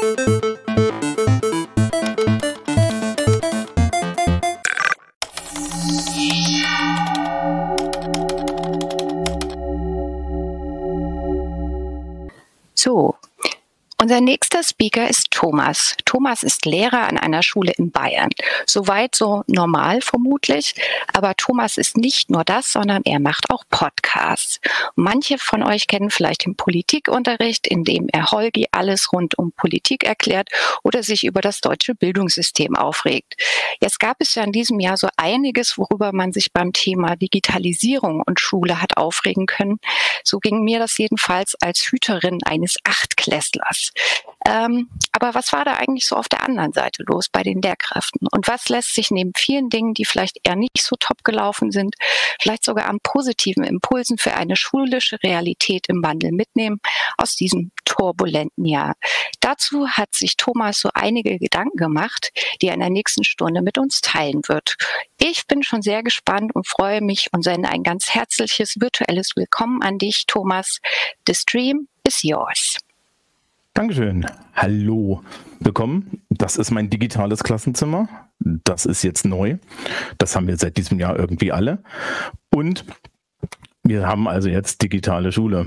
So, unser nächster Speaker ist Thomas. Thomas ist Lehrer an einer Schule in Bayern. Soweit so normal vermutlich, aber Thomas ist nicht nur das, sondern er macht auch Podcasts. Manche von euch kennen vielleicht den Politikunterricht, in dem er Holgi alles rund um Politik erklärt oder sich über das deutsche Bildungssystem aufregt. Jetzt gab es ja in diesem Jahr so einiges, worüber man sich beim Thema Digitalisierung und Schule hat aufregen können. So ging mir das jedenfalls als Hüterin eines Achtklässlers. Aber was war da eigentlich so auf der anderen Seite los bei den Lehrkräften? Und was lässt sich neben vielen Dingen, die vielleicht eher nicht so top gelaufen sind, vielleicht sogar an positiven Impulsen für eine schulische Realität im Wandel mitnehmen aus diesem turbulenten Jahr? Dazu hat sich Thomas so einige Gedanken gemacht, die er in der nächsten Stunde mit uns teilen wird. Ich bin schon sehr gespannt und freue mich und sende ein ganz herzliches virtuelles Willkommen an dich, Thomas. The stream is yours. Dankeschön. Hallo. Willkommen. Das ist mein digitales Klassenzimmer. Das ist jetzt neu. Das haben wir seit diesem Jahr irgendwie alle. Und wir haben also jetzt digitale Schule.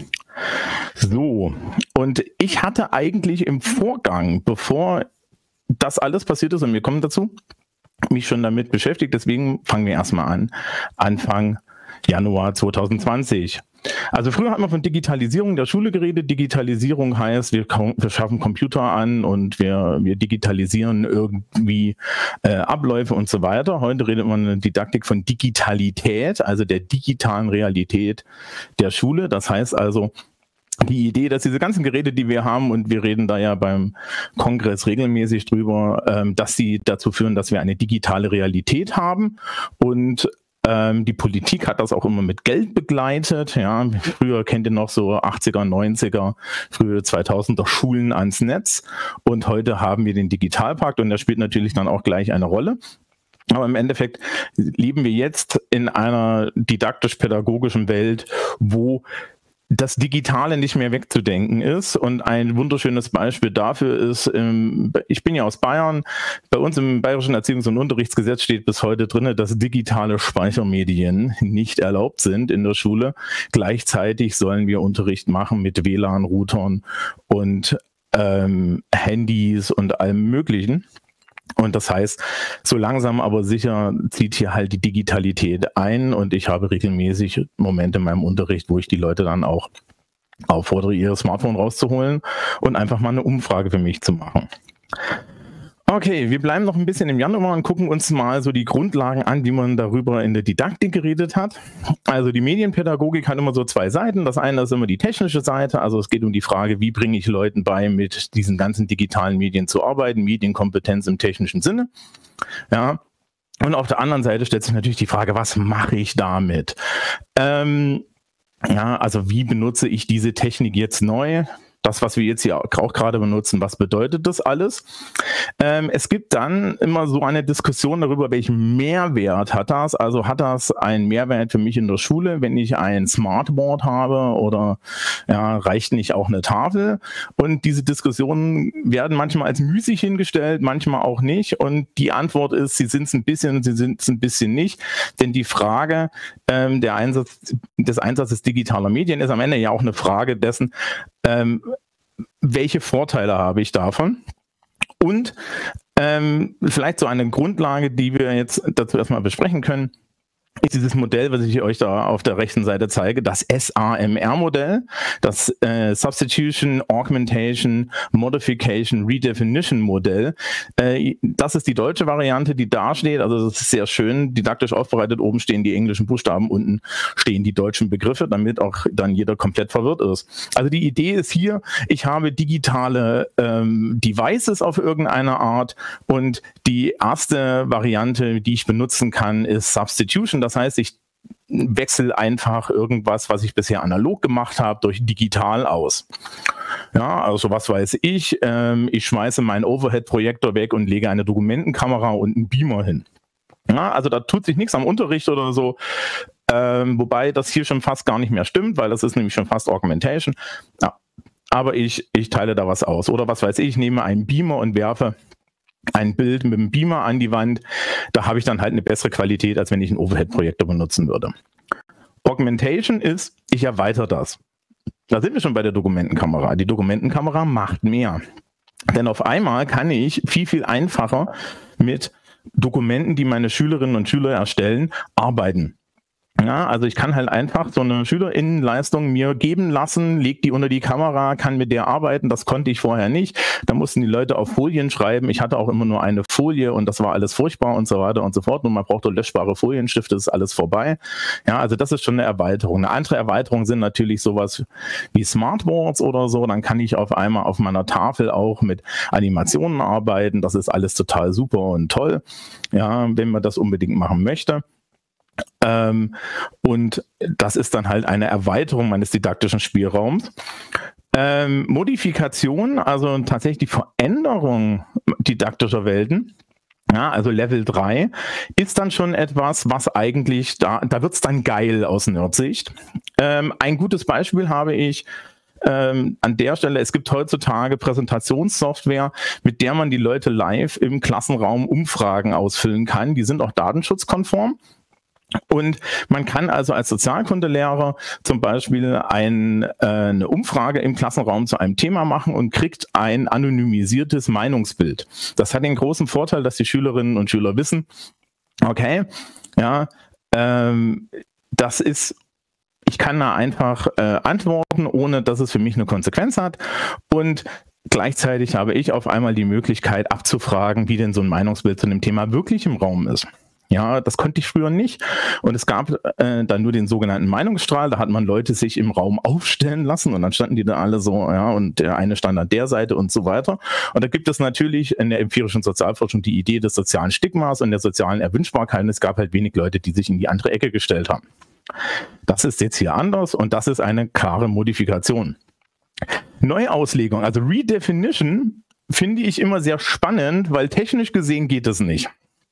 So. Und ich hatte eigentlich im Vorgang, bevor das alles passiert ist, und wir kommen dazu, mich schon damit beschäftigt. Deswegen fangen wir erstmal an. Anfang Januar 2020. Also früher hat man von Digitalisierung der Schule geredet. Digitalisierung heißt, wir schaffen Computer an und wir digitalisieren irgendwie Abläufe und so weiter. Heute redet man in der Didaktik von Digitalität, also der digitalen Realität der Schule. Das heißt also, die Idee, dass diese ganzen Geräte, die wir haben, und wir reden da ja beim Kongress regelmäßig drüber, dass sie dazu führen, dass wir eine digitale Realität haben. Und die Politik hat das auch immer mit Geld begleitet. Ja, früher kennt ihr noch so 80er, 90er, frühe 2000er Schulen ans Netz. Und heute haben wir den Digitalpakt und der spielt natürlich dann auch gleich eine Rolle. Aber im Endeffekt leben wir jetzt in einer didaktisch-pädagogischen Welt, wo das Digitale nicht mehr wegzudenken ist. Und ein wunderschönes Beispiel dafür ist, ich bin ja aus Bayern, bei uns im Bayerischen Erziehungs- und Unterrichtsgesetz steht bis heute drin, dass digitale Speichermedien nicht erlaubt sind in der Schule. Gleichzeitig sollen wir Unterricht machen mit WLAN-Routern und Handys und allem Möglichen. Und das heißt, so langsam aber sicher zieht hier halt die Digitalität ein und ich habe regelmäßig Momente in meinem Unterricht, wo ich die Leute dann auch auffordere, ihr Smartphone rauszuholen und einfach mal eine Umfrage für mich zu machen. Okay, wir bleiben noch ein bisschen im Januar und gucken uns mal so die Grundlagen an, wie man darüber in der Didaktik geredet hat. Also die Medienpädagogik hat immer so zwei Seiten. Das eine ist immer die technische Seite, also es geht um die Frage, wie bringe ich Leuten bei, mit diesen ganzen digitalen Medien zu arbeiten, Medienkompetenz im technischen Sinne. Ja. Und auf der anderen Seite stellt sich natürlich die Frage, was mache ich damit? Ja, also wie benutze ich diese Technik jetzt neu? Das, was wir jetzt hier auch gerade benutzen, was bedeutet das alles? Es gibt dann immer so eine Diskussion darüber, welchen Mehrwert hat das? Also hat das einen Mehrwert für mich in der Schule, wenn ich ein Smartboard habe oder ja, reicht nicht auch eine Tafel? Und diese Diskussionen werden manchmal als müßig hingestellt, manchmal auch nicht. Und die Antwort ist, sie sind es ein bisschen, sie sind es ein bisschen nicht. Denn die Frage des Einsatzes digitaler Medien ist am Ende ja auch eine Frage dessen, welche Vorteile habe ich davon? Und vielleicht so eine Grundlage, die wir jetzt dazu erstmal besprechen können, ist dieses Modell, was ich euch da auf der rechten Seite zeige, das SAMR-Modell, das Substitution, Augmentation, Modification, Redefinition Modell. Das ist die deutsche Variante, die da steht. Also das ist sehr schön didaktisch aufbereitet. Oben stehen die englischen Buchstaben, unten stehen die deutschen Begriffe, damit auch dann jeder komplett verwirrt ist. Also die Idee ist hier, ich habe digitale Devices auf irgendeine Art und die erste Variante, die ich benutzen kann, ist Substitution. Das heißt, ich wechsle einfach irgendwas, was ich bisher analog gemacht habe, durch digital aus. Ja, also was weiß ich, ich schmeiße meinen Overhead-Projektor weg und lege eine Dokumentenkamera und einen Beamer hin. Ja, also da tut sich nichts am Unterricht oder so, wobei das hier schon fast gar nicht mehr stimmt, weil das ist nämlich schon fast Augmentation. Ja. aber ich teile da was aus. Oder was weiß ich, nehme einen Beamer und werfe ein Bild mit dem Beamer an die Wand. Da habe ich dann halt eine bessere Qualität, als wenn ich einen Overhead-Projektor benutzen würde. Augmentation ist, ich erweitere das. Da sind wir schon bei der Dokumentenkamera. Die Dokumentenkamera macht mehr. Denn auf einmal kann ich viel einfacher mit Dokumenten, die meine Schülerinnen und Schüler erstellen, arbeiten. Ja, also ich kann halt einfach so eine Schülerinnenleistung mir geben lassen, leg die unter die Kamera, kann mit der arbeiten, das konnte ich vorher nicht. Da mussten die Leute auf Folien schreiben. Ich hatte auch immer nur eine Folie und das war alles furchtbar und so weiter und so fort. Und man braucht doch löschbare Folienstifte, ist alles vorbei. Ja, also das ist schon eine Erweiterung. Eine andere Erweiterung sind natürlich sowas wie Smartboards oder so. Dann kann ich auf einmal auf meiner Tafel auch mit Animationen arbeiten. Das ist alles total super und toll, ja, wenn man das unbedingt machen möchte. Und das ist dann halt eine Erweiterung meines didaktischen Spielraums. Modifikation, also tatsächlich die Veränderung didaktischer Welten, ja, also Level 3, ist dann schon etwas, was eigentlich, da wird es dann geil aus Nerdsicht. Ein gutes Beispiel habe ich an der Stelle, es gibt heutzutage Präsentationssoftware, mit der man die Leute live im Klassenraum Umfragen ausfüllen kann. Die sind auch datenschutzkonform. Und man kann also als Sozialkundelehrer zum Beispiel eine Umfrage im Klassenraum zu einem Thema machen und kriegt ein anonymisiertes Meinungsbild. Das hat den großen Vorteil, dass die Schülerinnen und Schüler wissen, okay, ja, das ist, ich kann da einfach antworten, ohne dass es für mich eine Konsequenz hat. Und gleichzeitig habe ich auf einmal die Möglichkeit abzufragen, wie denn so ein Meinungsbild zu dem Thema wirklich im Raum ist. Ja, das konnte ich früher nicht. Und es gab dann nur den sogenannten Meinungsstrahl. Da hat man Leute sich im Raum aufstellen lassen und dann standen die da alle so, ja, und der eine stand an der Seite und so weiter. Und da gibt es natürlich in der empirischen Sozialforschung die Idee des sozialen Stigmas und der sozialen Erwünschbarkeit. Und es gab halt wenig Leute, die sich in die andere Ecke gestellt haben. Das ist jetzt hier anders und das ist eine klare Modifikation. Neuauslegung, also Redefinition, finde ich immer sehr spannend, weil technisch gesehen geht es nicht.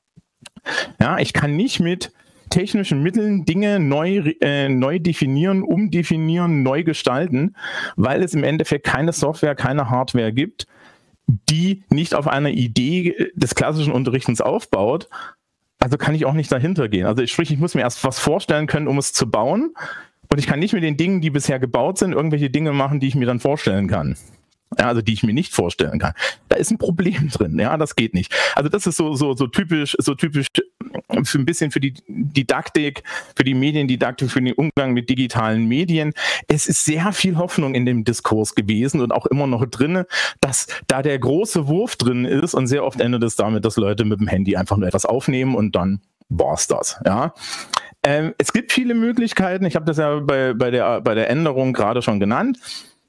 Ja, ich kann nicht mit technischen Mitteln Dinge neu definieren, umdefinieren, neu gestalten, weil es im Endeffekt keine Software, keine Hardware gibt, die nicht auf einer Idee des klassischen Unterrichtens aufbaut. Also kann ich auch nicht dahinter gehen. Also sprich, ich muss mir erst was vorstellen können, um es zu bauen. Und ich kann nicht mit den Dingen, die bisher gebaut sind, irgendwelche Dinge machen, die ich mir dann vorstellen kann. Ja, also die ich mir nicht vorstellen kann. Da ist ein Problem drin, ja, das geht nicht. Also das ist so typisch für ein bisschen für die Didaktik, für die Mediendidaktik, für den Umgang mit digitalen Medien. Es ist sehr viel Hoffnung in dem Diskurs gewesen und auch immer noch drin, dass da der große Wurf drin ist und sehr oft endet es damit, dass Leute mit dem Handy einfach nur etwas aufnehmen und dann war's das, ja. Es gibt viele Möglichkeiten, ich habe das ja bei der Änderung gerade schon genannt.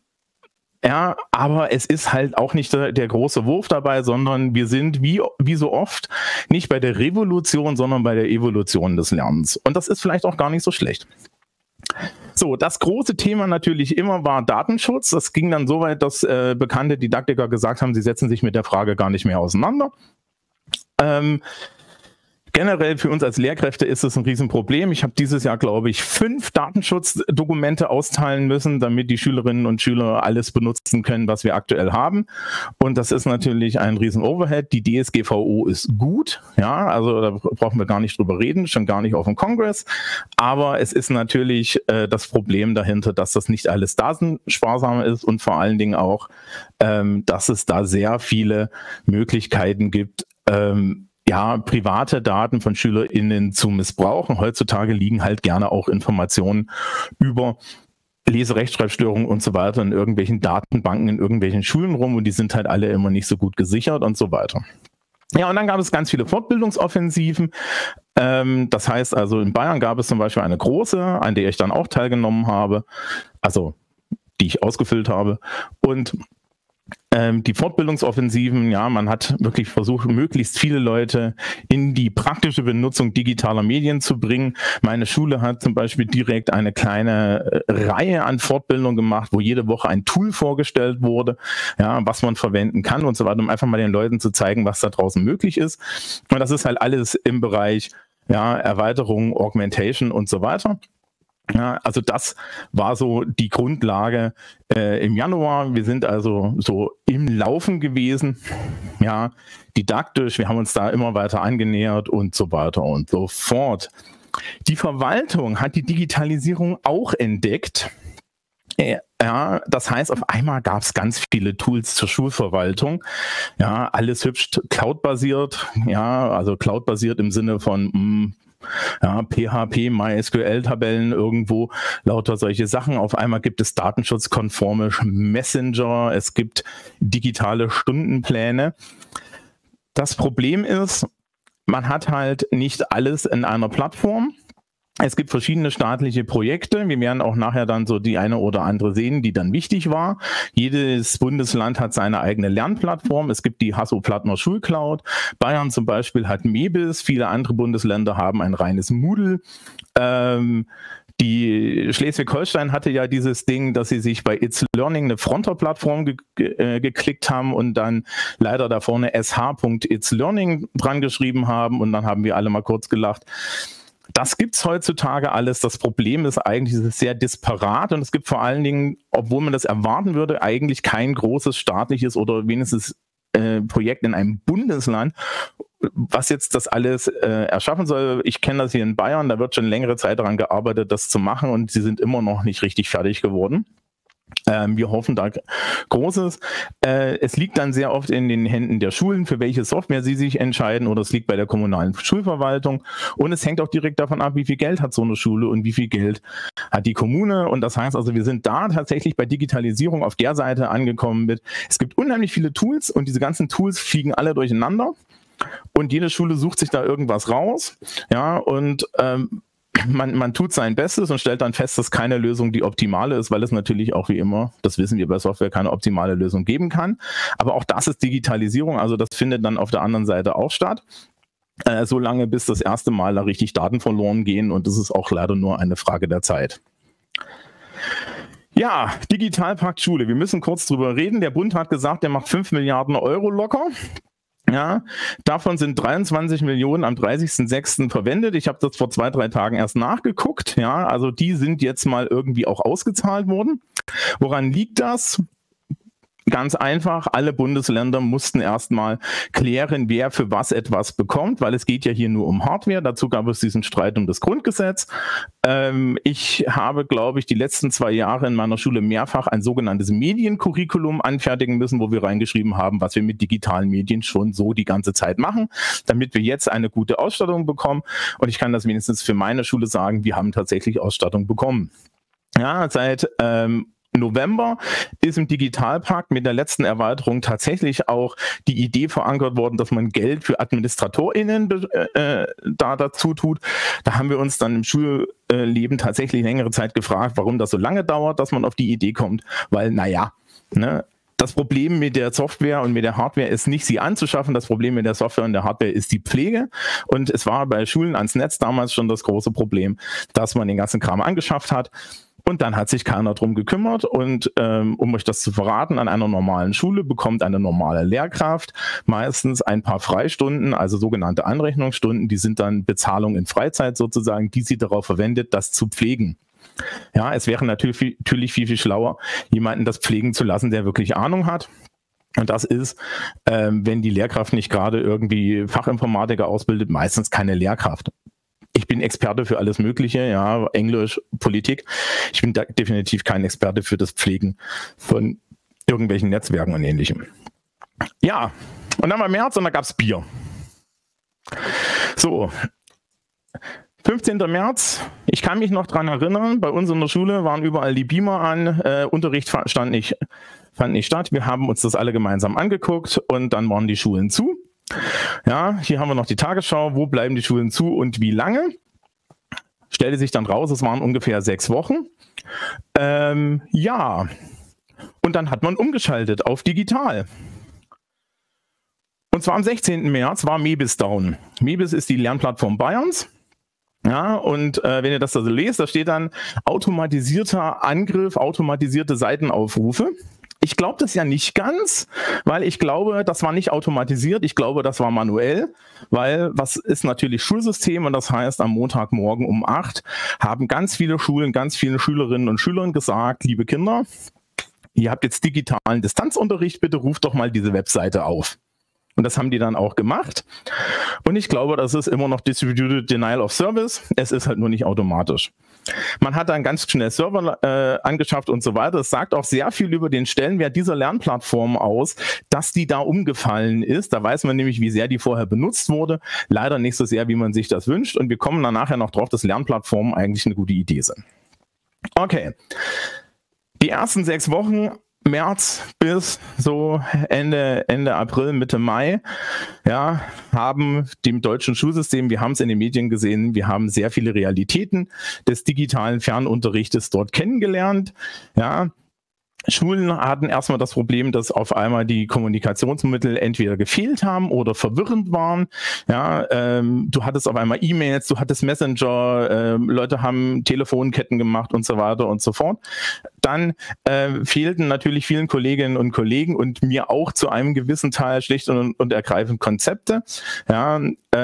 Ja, aber es ist halt auch nicht der große Wurf dabei, sondern wir sind wie so oft nicht bei der Revolution, sondern bei der Evolution des Lernens. Und das ist vielleicht auch gar nicht so schlecht. So, das große Thema natürlich immer war Datenschutz. Das ging dann so weit, dass bekannte Didaktiker gesagt haben, sie setzen sich mit der Frage gar nicht mehr auseinander. Generell für uns als Lehrkräfte ist es ein Riesenproblem. Ich habe dieses Jahr, glaube ich, 5 Datenschutzdokumente austeilen müssen, damit die Schülerinnen und Schüler alles benutzen können, was wir aktuell haben. Und das ist natürlich ein Riesen-Overhead. Die DSGVO ist gut, ja, also da brauchen wir gar nicht drüber reden, schon gar nicht auf dem Kongress. Aber es ist natürlich das Problem dahinter, dass das nicht alles datensparsam ist und vor allen Dingen auch, dass es da sehr viele Möglichkeiten gibt, ja, private Daten von SchülerInnen zu missbrauchen. Heutzutage liegen halt gerne auch Informationen über Leserechtschreibstörungen und so weiter in irgendwelchen Datenbanken, in irgendwelchen Schulen rum und die sind halt alle immer nicht so gut gesichert und so weiter. Ja, und dann gab es ganz viele Fortbildungsoffensiven. Das heißt also, in Bayern gab es zum Beispiel eine große, an der ich dann auch teilgenommen habe, also die ich ausgefüllt habe. Und die Fortbildungsoffensiven, ja, man hat wirklich versucht, möglichst viele Leute in die praktische Benutzung digitaler Medien zu bringen. Meine Schule hat zum Beispiel direkt eine kleine Reihe an Fortbildungen gemacht, wo jede Woche ein Tool vorgestellt wurde, ja, was man verwenden kann und so weiter, um einfach mal den Leuten zu zeigen, was da draußen möglich ist. Und das ist halt alles im Bereich, ja, Erweiterung, Augmentation und so weiter. Ja, also das war so die Grundlage im Januar. Wir sind also so im Laufen gewesen, ja, didaktisch. Wir haben uns da immer weiter angenähert und so weiter und so fort. Die Verwaltung hat die Digitalisierung auch entdeckt. Ja, das heißt, auf einmal gab es ganz viele Tools zur Schulverwaltung. Ja, alles hübsch Cloud-basiert. Ja, also Cloud-basiert im Sinne von ja, PHP, MySQL-Tabellen irgendwo, lauter solche Sachen. Auf einmal gibt es datenschutzkonforme Messenger, es gibt digitale Stundenpläne. Das Problem ist, man hat halt nicht alles in einer Plattform. Es gibt verschiedene staatliche Projekte. Wir werden auch nachher dann so die eine oder andere sehen, die dann wichtig war. Jedes Bundesland hat seine eigene Lernplattform. Es gibt die Hasso-Plattner Schulcloud. Bayern zum Beispiel hat MEBIS. Viele andere Bundesländer haben ein reines Moodle. Die Schleswig-Holstein hatte ja dieses Ding, dass sie sich bei It's Learning eine Fronter-Plattform geklickt haben und dann leider da vorne sh.itslearning dran geschrieben haben. Und dann haben wir alle mal kurz gelacht. Das gibt's heutzutage alles. Das Problem ist eigentlich, es ist sehr disparat und es gibt vor allen Dingen, obwohl man das erwarten würde, eigentlich kein großes staatliches oder wenigstens Projekt in einem Bundesland, was jetzt das alles erschaffen soll. Ich kenne das hier in Bayern, da wird schon längere Zeit daran gearbeitet, das zu machen und sie sind immer noch nicht richtig fertig geworden. Wir hoffen da Großes. Es liegt dann sehr oft in den Händen der Schulen, für welche Software sie sich entscheiden, oder es liegt bei der kommunalen Schulverwaltung. Und es hängt auch direkt davon ab, wie viel Geld hat so eine Schule und wie viel Geld hat die Kommune. Und das heißt also, wir sind da tatsächlich bei Digitalisierung auf der Seite angekommen mit. Es gibt unheimlich viele Tools und diese ganzen Tools fliegen alle durcheinander. Und jede Schule sucht sich da irgendwas raus. Ja, und man tut sein Bestes und stellt dann fest, dass keine Lösung die optimale ist, weil es natürlich auch wie immer, das wissen wir bei Software, keine optimale Lösung geben kann. Aber auch das ist Digitalisierung, also das findet dann auf der anderen Seite auch statt. Solange bis das erste Mal da richtig Daten verloren gehen und das ist auch leider nur eine Frage der Zeit. Ja, Digitalpakt Schule. Wir müssen kurz drüber reden. Der Bund hat gesagt, der macht 5 Milliarden Euro locker. Ja, davon sind 23 Millionen am 30.06. verwendet. Ich habe das vor 2-3 Tagen erst nachgeguckt. Ja, also die sind jetzt mal irgendwie auch ausgezahlt worden. Woran liegt das? Ganz einfach, alle Bundesländer mussten erstmal klären, wer für was etwas bekommt, weil es geht ja hier nur um Hardware. Dazu gab es diesen Streit um das Grundgesetz. Ich habe, glaube ich, die letzten 2 Jahre in meiner Schule mehrfach ein sogenanntes Mediencurriculum anfertigen müssen, wo wir reingeschrieben haben, was wir mit digitalen Medien schon so die ganze Zeit machen, damit wir jetzt eine gute Ausstattung bekommen. Und ich kann das wenigstens für meine Schule sagen, wir haben tatsächlich Ausstattung bekommen. Ja, seit November ist im Digitalpakt mit der letzten Erweiterung tatsächlich auch die Idee verankert worden, dass man Geld für AdministratorInnen dazu tut. Da haben wir uns dann im Schulleben tatsächlich längere Zeit gefragt, warum das so lange dauert, dass man auf die Idee kommt, weil naja, ne, das Problem mit der Software und mit der Hardware ist nicht, sie anzuschaffen. Das Problem mit der Software und der Hardware ist die Pflege. Und es war bei Schulen ans Netz damals schon das große Problem, dass man den ganzen Kram angeschafft hat. Und dann hat sich keiner drum gekümmert und um euch das zu verraten, an einer normalen Schule bekommt eine normale Lehrkraft meistens ein paar Freistunden, also sogenannte Anrechnungsstunden, die sind dann Bezahlung in Freizeit sozusagen, die sie darauf verwendet, das zu pflegen. Ja, es wäre natürlich viel schlauer, jemanden das pflegen zu lassen, der wirklich Ahnung hat. Und das ist, wenn die Lehrkraft nicht gerade irgendwie Fachinformatiker ausbildet, meistens keine Lehrkraft. Ich bin Experte für alles Mögliche, ja, Englisch, Politik. Ich bin definitiv kein Experte für das Pflegen von irgendwelchen Netzwerken und Ähnlichem. Ja, und dann war März und da gab es Bier. So, 15. März, ich kann mich noch dran erinnern, bei uns in der Schule waren überall die Beamer an, Unterricht fand nicht statt. Wir haben uns das alle gemeinsam angeguckt und dann waren die Schulen zu. Ja, hier haben wir noch die Tagesschau, wo bleiben die Schulen zu und wie lange? Stellte sich dann raus, es waren ungefähr 6 Wochen. Ja, und dann hat man umgeschaltet auf digital. Und zwar am 16. März war MEBIS down. MEBIS ist die Lernplattform Bayerns. Ja, und wenn ihr das da so lest, da steht dann automatisierter Angriff, automatisierte Seitenaufrufe. Ich glaube das ja nicht ganz, weil ich glaube, das war nicht automatisiert. Ich glaube, das war manuell, weil was ist natürlich Schulsystem, und das heißt, am Montagmorgen um 8 haben ganz viele Schulen, ganz viele Schülerinnen und Schülern gesagt, liebe Kinder, ihr habt jetzt digitalen Distanzunterricht, bitte ruft doch mal diese Webseite auf. Und das haben die dann auch gemacht. Und ich glaube, das ist immer noch Distributed Denial of Service. Es ist halt nur nicht automatisch. Man hat dann ganz schnell Server angeschafft und so weiter. Es sagt auch sehr viel über den Stellenwert dieser Lernplattform aus, dass die da umgefallen ist. Da weiß man nämlich, wie sehr die vorher benutzt wurde. Leider nicht so sehr, wie man sich das wünscht. Und wir kommen dann nachher noch drauf, dass Lernplattformen eigentlich eine gute Idee sind. Okay. Die ersten 6 Wochen März bis so Ende April, Mitte Mai, ja, haben dem deutschen Schulsystem, wir haben es in den Medien gesehen, wir haben sehr viele Realitäten des digitalen Fernunterrichtes dort kennengelernt. Ja, Schulen hatten erstmal das Problem, dass auf einmal die Kommunikationsmittel entweder gefehlt haben oder verwirrend waren. Ja, du hattest auf einmal E-Mails, du hattest Messenger, Leute haben Telefonketten gemacht und so weiter und so fort. Dann fehlten natürlich vielen Kolleginnen und Kollegen und mir auch zu einem gewissen Teil schlicht und ergreifend Konzepte. Ja,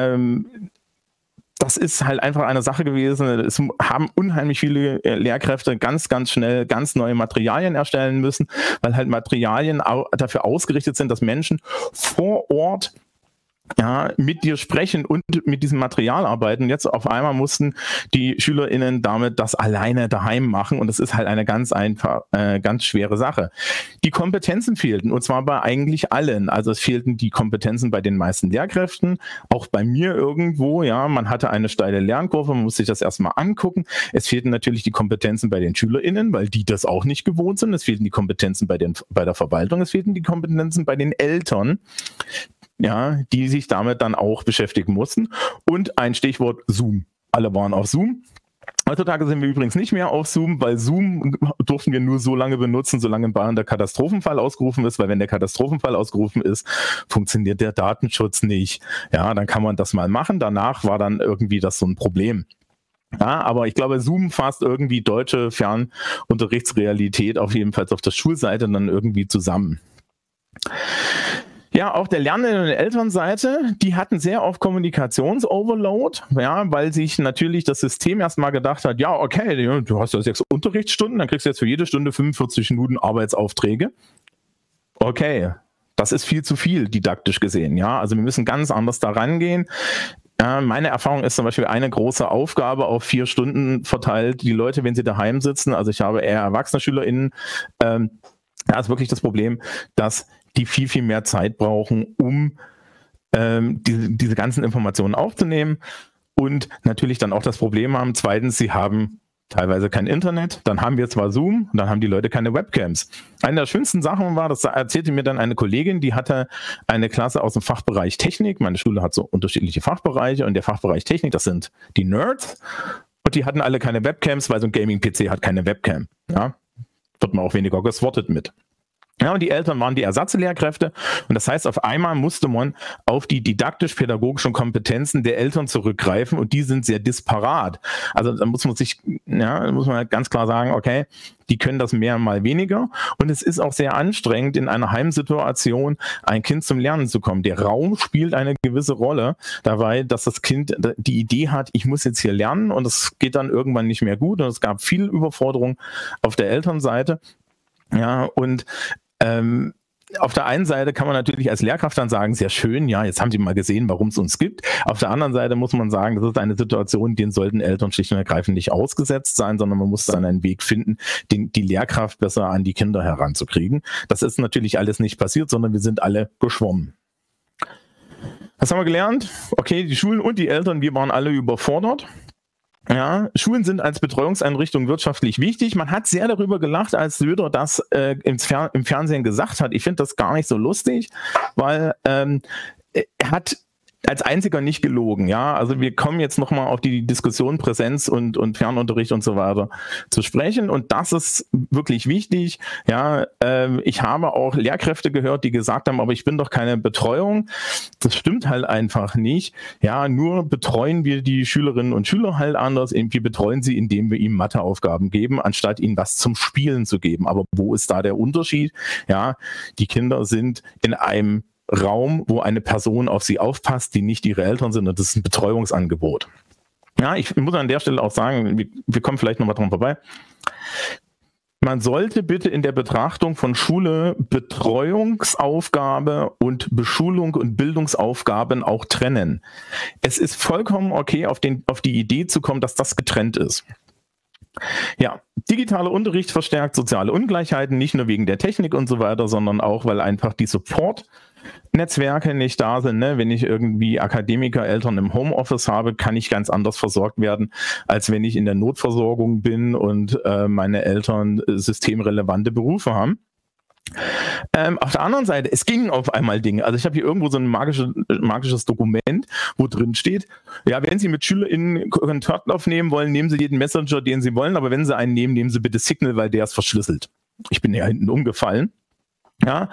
das ist halt einfach eine Sache gewesen. Es haben unheimlich viele Lehrkräfte ganz schnell ganz neue Materialien erstellen müssen, weil halt Materialien dafür ausgerichtet sind, dass Menschen vor Ort mit dir sprechen und mit diesem Material arbeiten. Jetzt auf einmal mussten die SchülerInnen damit das alleine daheim machen, und das ist halt eine ganz schwere Sache. Die Kompetenzen fehlten, und zwar bei eigentlich allen. Also es fehlten die Kompetenzen bei den meisten Lehrkräften, auch bei mir irgendwo. Ja, man hatte eine steile Lernkurve, man musste sich das erstmal angucken. Es fehlten natürlich die Kompetenzen bei den SchülerInnen, weil die das auch nicht gewohnt sind. Es fehlten die Kompetenzen bei der Verwaltung, es fehlten die Kompetenzen bei den Eltern, ja, die sich damit dann auch beschäftigen mussten. Und ein Stichwort: Zoom. Alle waren auf Zoom. Heutzutage sind wir übrigens nicht mehr auf Zoom, weil Zoom durften wir nur so lange benutzen, solange in Bayern der Katastrophenfall ausgerufen ist, weil wenn der Katastrophenfall ausgerufen ist, funktioniert der Datenschutz nicht. Ja, dann kann man das mal machen. Danach war dann irgendwie das so ein Problem. Ja, aber ich glaube, Zoom fasst irgendwie deutsche Fernunterrichtsrealität auf jeden Fall auf der Schulseite dann irgendwie zusammen. Ja, auf der Lernenden- und Elternseite, die hatten sehr oft Kommunikationsoverload, ja, weil sich natürlich das System erstmal gedacht hat, ja, okay, du hast ja 6 Unterrichtsstunden, dann kriegst du jetzt für jede Stunde 45 Minuten Arbeitsaufträge. Okay, das ist viel zu viel, didaktisch gesehen, ja. Also wir müssen ganz anders da rangehen. Meine Erfahrung ist zum Beispiel eine große Aufgabe auf 4 Stunden verteilt. Die Leute, wenn sie daheim sitzen, also ich habe eher erwachsene SchülerInnen, da ist wirklich das Problem, dass die viel mehr Zeit brauchen, um diese ganzen Informationen aufzunehmen, und natürlich dann auch das Problem haben, zweitens, sie haben teilweise kein Internet, dann haben wir zwar Zoom, dann haben die Leute keine Webcams. Eine der schönsten Sachen war, das erzählte mir dann eine Kollegin, die hatte eine Klasse aus dem Fachbereich Technik. Meine Schule hat so unterschiedliche Fachbereiche, und der Fachbereich Technik, das sind die Nerds, und die hatten alle keine Webcams, weil so ein Gaming-PC hat keine Webcam. Ja? Wird man auch weniger geswottet mit. Ja, und die Eltern waren die Ersatzlehrkräfte, und das heißt, auf einmal musste man auf die didaktisch-pädagogischen Kompetenzen der Eltern zurückgreifen, und die sind sehr disparat. Also da muss man halt ganz klar sagen, okay, die können das mehr, mal weniger, und es ist auch sehr anstrengend, in einer Heimsituation ein Kind zum Lernen zu kommen. Der Raum spielt eine gewisse Rolle dabei, dass das Kind die Idee hat, ich muss jetzt hier lernen, und es geht dann irgendwann nicht mehr gut, und es gab viel Überforderung auf der Elternseite. Ja, und auf der einen Seite kann man natürlich als Lehrkraft dann sagen, sehr schön, ja, jetzt haben Sie mal gesehen, warum es uns gibt. Auf der anderen Seite muss man sagen, das ist eine Situation, denen sollten Eltern schlicht und ergreifend nicht ausgesetzt sein, sondern man muss dann einen Weg finden, die Lehrkraft besser an die Kinder heranzukriegen. Das ist natürlich alles nicht passiert, sondern wir sind alle geschwommen. Was haben wir gelernt? Okay, die Schulen und die Eltern, wir waren alle überfordert. Ja, Schulen sind als Betreuungseinrichtung wirtschaftlich wichtig. Man hat sehr darüber gelacht, als Söder das im Fernsehen gesagt hat. Ich finde das gar nicht so lustig, weil er hat als einziger nicht gelogen, ja. Also wir kommen jetzt nochmal auf die Diskussion Präsenz und Fernunterricht und so weiter zu sprechen. Und das ist wirklich wichtig. Ja, ich habe auch Lehrkräfte gehört, die gesagt haben, aber ich bin doch keine Betreuung. Das stimmt halt einfach nicht. Ja, nur betreuen wir die Schülerinnen und Schüler halt anders. Wir betreuen sie, indem wir ihnen Matheaufgaben geben, anstatt ihnen was zum Spielen zu geben. Aber wo ist da der Unterschied? Ja, die Kinder sind in einem Raum, wo eine Person auf sie aufpasst, die nicht ihre Eltern sind, und das ist ein Betreuungsangebot. Ja, ich muss an der Stelle auch sagen, wir kommen vielleicht nochmal dran vorbei. Man sollte bitte in der Betrachtung von Schule Betreuungsaufgabe und Beschulung und Bildungsaufgaben auch trennen. Es ist vollkommen okay, auf die Idee zu kommen, dass das getrennt ist. Ja, digitaler Unterricht verstärkt soziale Ungleichheiten, nicht nur wegen der Technik und so weiter, sondern auch, weil einfach die Support-Netzwerke nicht da sind. Ne? Wenn ich irgendwie Akademiker-Eltern im Homeoffice habe, kann ich ganz anders versorgt werden, als wenn ich in der Notversorgung bin und meine Eltern systemrelevante Berufe haben. Auf der anderen Seite, es gingen auf einmal Dinge. Also ich habe hier irgendwo so ein magisches Dokument, wo drin steht, ja, wenn Sie mit SchülerInnen Kontakt aufnehmen wollen, nehmen Sie jeden Messenger, den Sie wollen, aber wenn Sie einen nehmen, nehmen Sie bitte Signal, weil der ist verschlüsselt. Ich bin ja hinten umgefallen. Ja,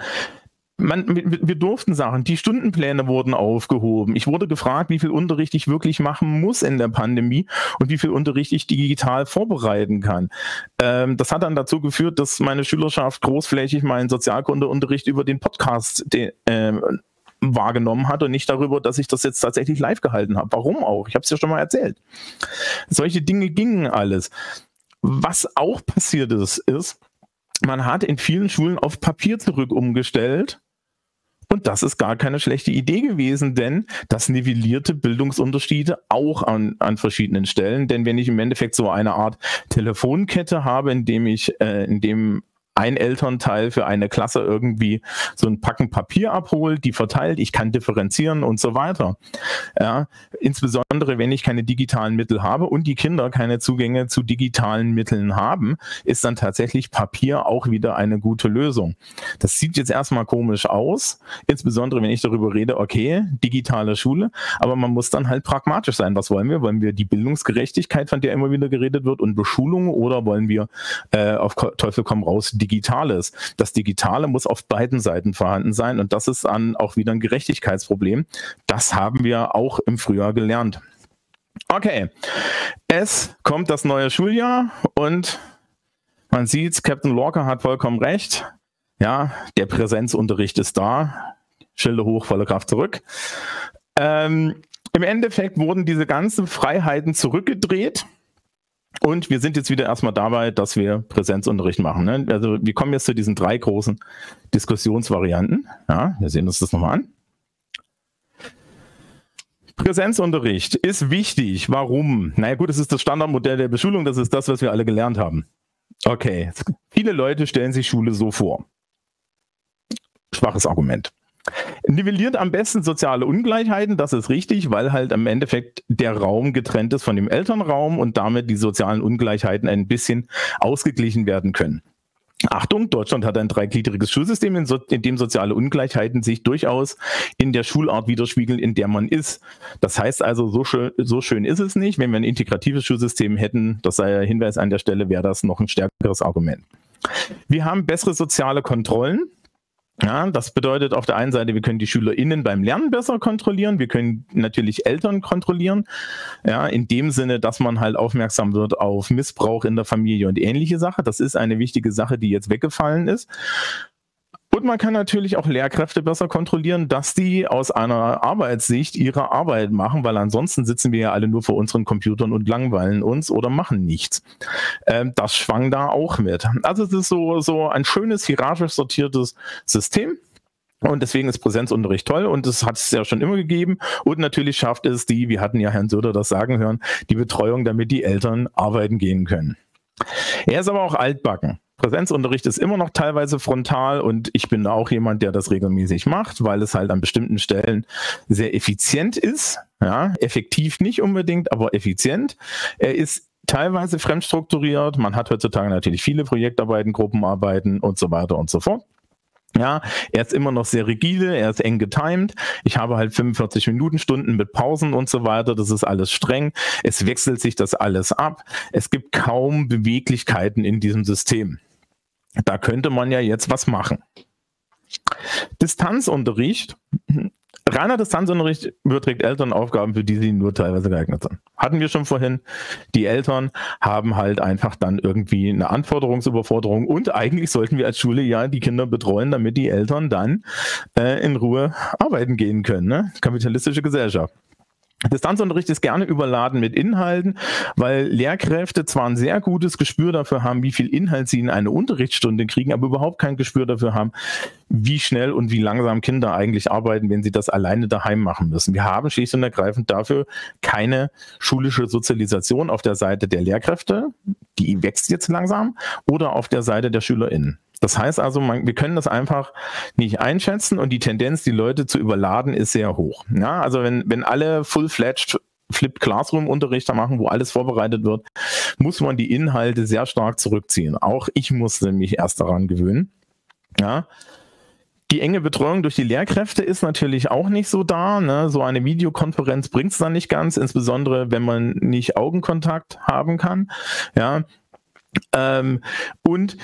wir durften Sachen, die Stundenpläne wurden aufgehoben. Ich wurde gefragt, wie viel Unterricht ich wirklich machen muss in der Pandemie und wie viel Unterricht ich digital vorbereiten kann. Das hat dann dazu geführt, dass meine Schülerschaft großflächig meinen Sozialkundeunterricht über den Podcast wahrgenommen hat und nicht darüber, dass ich das jetzt tatsächlich live gehalten habe. Warum auch? Ich habe es ja schon mal erzählt. Solche Dinge gingen alles. Was auch passiert ist, man hat in vielen Schulen auf Papier zurück umgestellt. Und das ist gar keine schlechte Idee gewesen, denn das nivellierte Bildungsunterschiede auch an verschiedenen Stellen. Denn wenn ich im Endeffekt so eine Art Telefonkette habe, in dem ein Elternteil für eine Klasse irgendwie so ein Packen Papier abholt, die verteilt, ich kann differenzieren und so weiter. Ja, insbesondere wenn ich keine digitalen Mittel habe und die Kinder keine Zugänge zu digitalen Mitteln haben, ist dann tatsächlich Papier auch wieder eine gute Lösung. Das sieht jetzt erstmal komisch aus, insbesondere wenn ich darüber rede, okay, digitale Schule, aber man muss dann halt pragmatisch sein. Was wollen wir? Wollen wir die Bildungsgerechtigkeit, von der immer wieder geredet wird, und Beschulung, oder wollen wir auf Teufel komm raus Digitales? Das Digitale muss auf beiden Seiten vorhanden sein, und das ist dann auch wieder ein Gerechtigkeitsproblem. Das haben wir auch im Frühjahr gelernt. Okay, es kommt das neue Schuljahr und man sieht, Captain Lorca hat vollkommen recht. Ja, der Präsenzunterricht ist da. Schilder hoch, volle Kraft zurück. Im Endeffekt wurden diese ganzen Freiheiten zurückgedreht. Und wir sind jetzt wieder erstmal dabei, dass wir Präsenzunterricht machen. Ne? Also wir kommen jetzt zu diesen 3 großen Diskussionsvarianten. Ja, wir sehen uns das nochmal an. Präsenzunterricht ist wichtig. Warum? Naja gut, es ist das Standardmodell der Beschulung, das ist das, was wir alle gelernt haben. Okay, viele Leute stellen sich Schule so vor. Schwaches Argument. Nivelliert am besten soziale Ungleichheiten, das ist richtig, weil halt im Endeffekt der Raum getrennt ist von dem Elternraum und damit die sozialen Ungleichheiten ein bisschen ausgeglichen werden können. Achtung, Deutschland hat ein 3gliedriges Schulsystem, in dem soziale Ungleichheiten sich durchaus in der Schulart widerspiegeln, in der man ist. Das heißt also, so schön ist es nicht. Wenn wir ein integratives Schulsystem hätten, das sei ein Hinweis an der Stelle, wäre das noch ein stärkeres Argument. Wir haben bessere soziale Kontrollen. Ja, das bedeutet auf der einen Seite, wir können die SchülerInnen beim Lernen besser kontrollieren, wir können natürlich Eltern kontrollieren, ja, in dem Sinne, dass man halt aufmerksam wird auf Missbrauch in der Familie und ähnliche Sachen. Das ist eine wichtige Sache, die jetzt weggefallen ist. Und man kann natürlich auch Lehrkräfte besser kontrollieren, dass die aus einer Arbeitssicht ihre Arbeit machen, weil ansonsten sitzen wir ja alle nur vor unseren Computern und langweilen uns oder machen nichts. Das schwang da auch mit. Also es ist so ein schönes, hierarchisch sortiertes System. Und deswegen ist Präsenzunterricht toll und das hat es ja schon immer gegeben. Und natürlich schafft es wir hatten ja Herrn Söder das sagen hören, die Betreuung, damit die Eltern arbeiten gehen können. Er ist aber auch altbacken. Präsenzunterricht ist immer noch teilweise frontal und ich bin auch jemand, der das regelmäßig macht, weil es halt an bestimmten Stellen sehr effizient ist. Ja, effektiv nicht unbedingt, aber effizient. Er ist teilweise fremdstrukturiert. Man hat heutzutage natürlich viele Projektarbeiten, Gruppenarbeiten und so weiter und so fort. Ja, er ist immer noch sehr rigide, er ist eng getimed. Ich habe halt 45 Stunden mit Pausen und so weiter. Das ist alles streng. Es wechselt sich das alles ab. Es gibt kaum Beweglichkeiten in diesem System. Da könnte man ja jetzt was machen. Distanzunterricht. Reiner Distanzunterricht überträgt Eltern Aufgaben, für die sie nur teilweise geeignet sind. Hatten wir schon vorhin. Die Eltern haben halt einfach dann irgendwie eine Anforderungsüberforderung und eigentlich sollten wir als Schule ja die Kinder betreuen, damit die Eltern dann in Ruhe arbeiten gehen können. Ne? Kapitalistische Gesellschaft. Distanzunterricht ist gerne überladen mit Inhalten, weil Lehrkräfte zwar ein sehr gutes Gespür dafür haben, wie viel Inhalt sie in eine Unterrichtsstunde kriegen, aber überhaupt kein Gespür dafür haben, wie schnell und wie langsam Kinder eigentlich arbeiten, wenn sie das alleine daheim machen müssen. Wir haben schlicht und ergreifend dafür keine schulische Sozialisation auf der Seite der Lehrkräfte, die wächst jetzt langsam, oder auf der Seite der SchülerInnen. Das heißt also, wir können das einfach nicht einschätzen und die Tendenz, die Leute zu überladen, ist sehr hoch. Ja, also wenn alle full-fledged Flipped Classroom-Unterrichter machen, wo alles vorbereitet wird, muss man die Inhalte sehr stark zurückziehen. Auch ich musste mich erst daran gewöhnen. Ja. Die enge Betreuung durch die Lehrkräfte ist natürlich auch nicht so da. Ne? So eine Videokonferenz bringt es dann nicht ganz, insbesondere wenn man nicht Augenkontakt haben kann. Ja. Und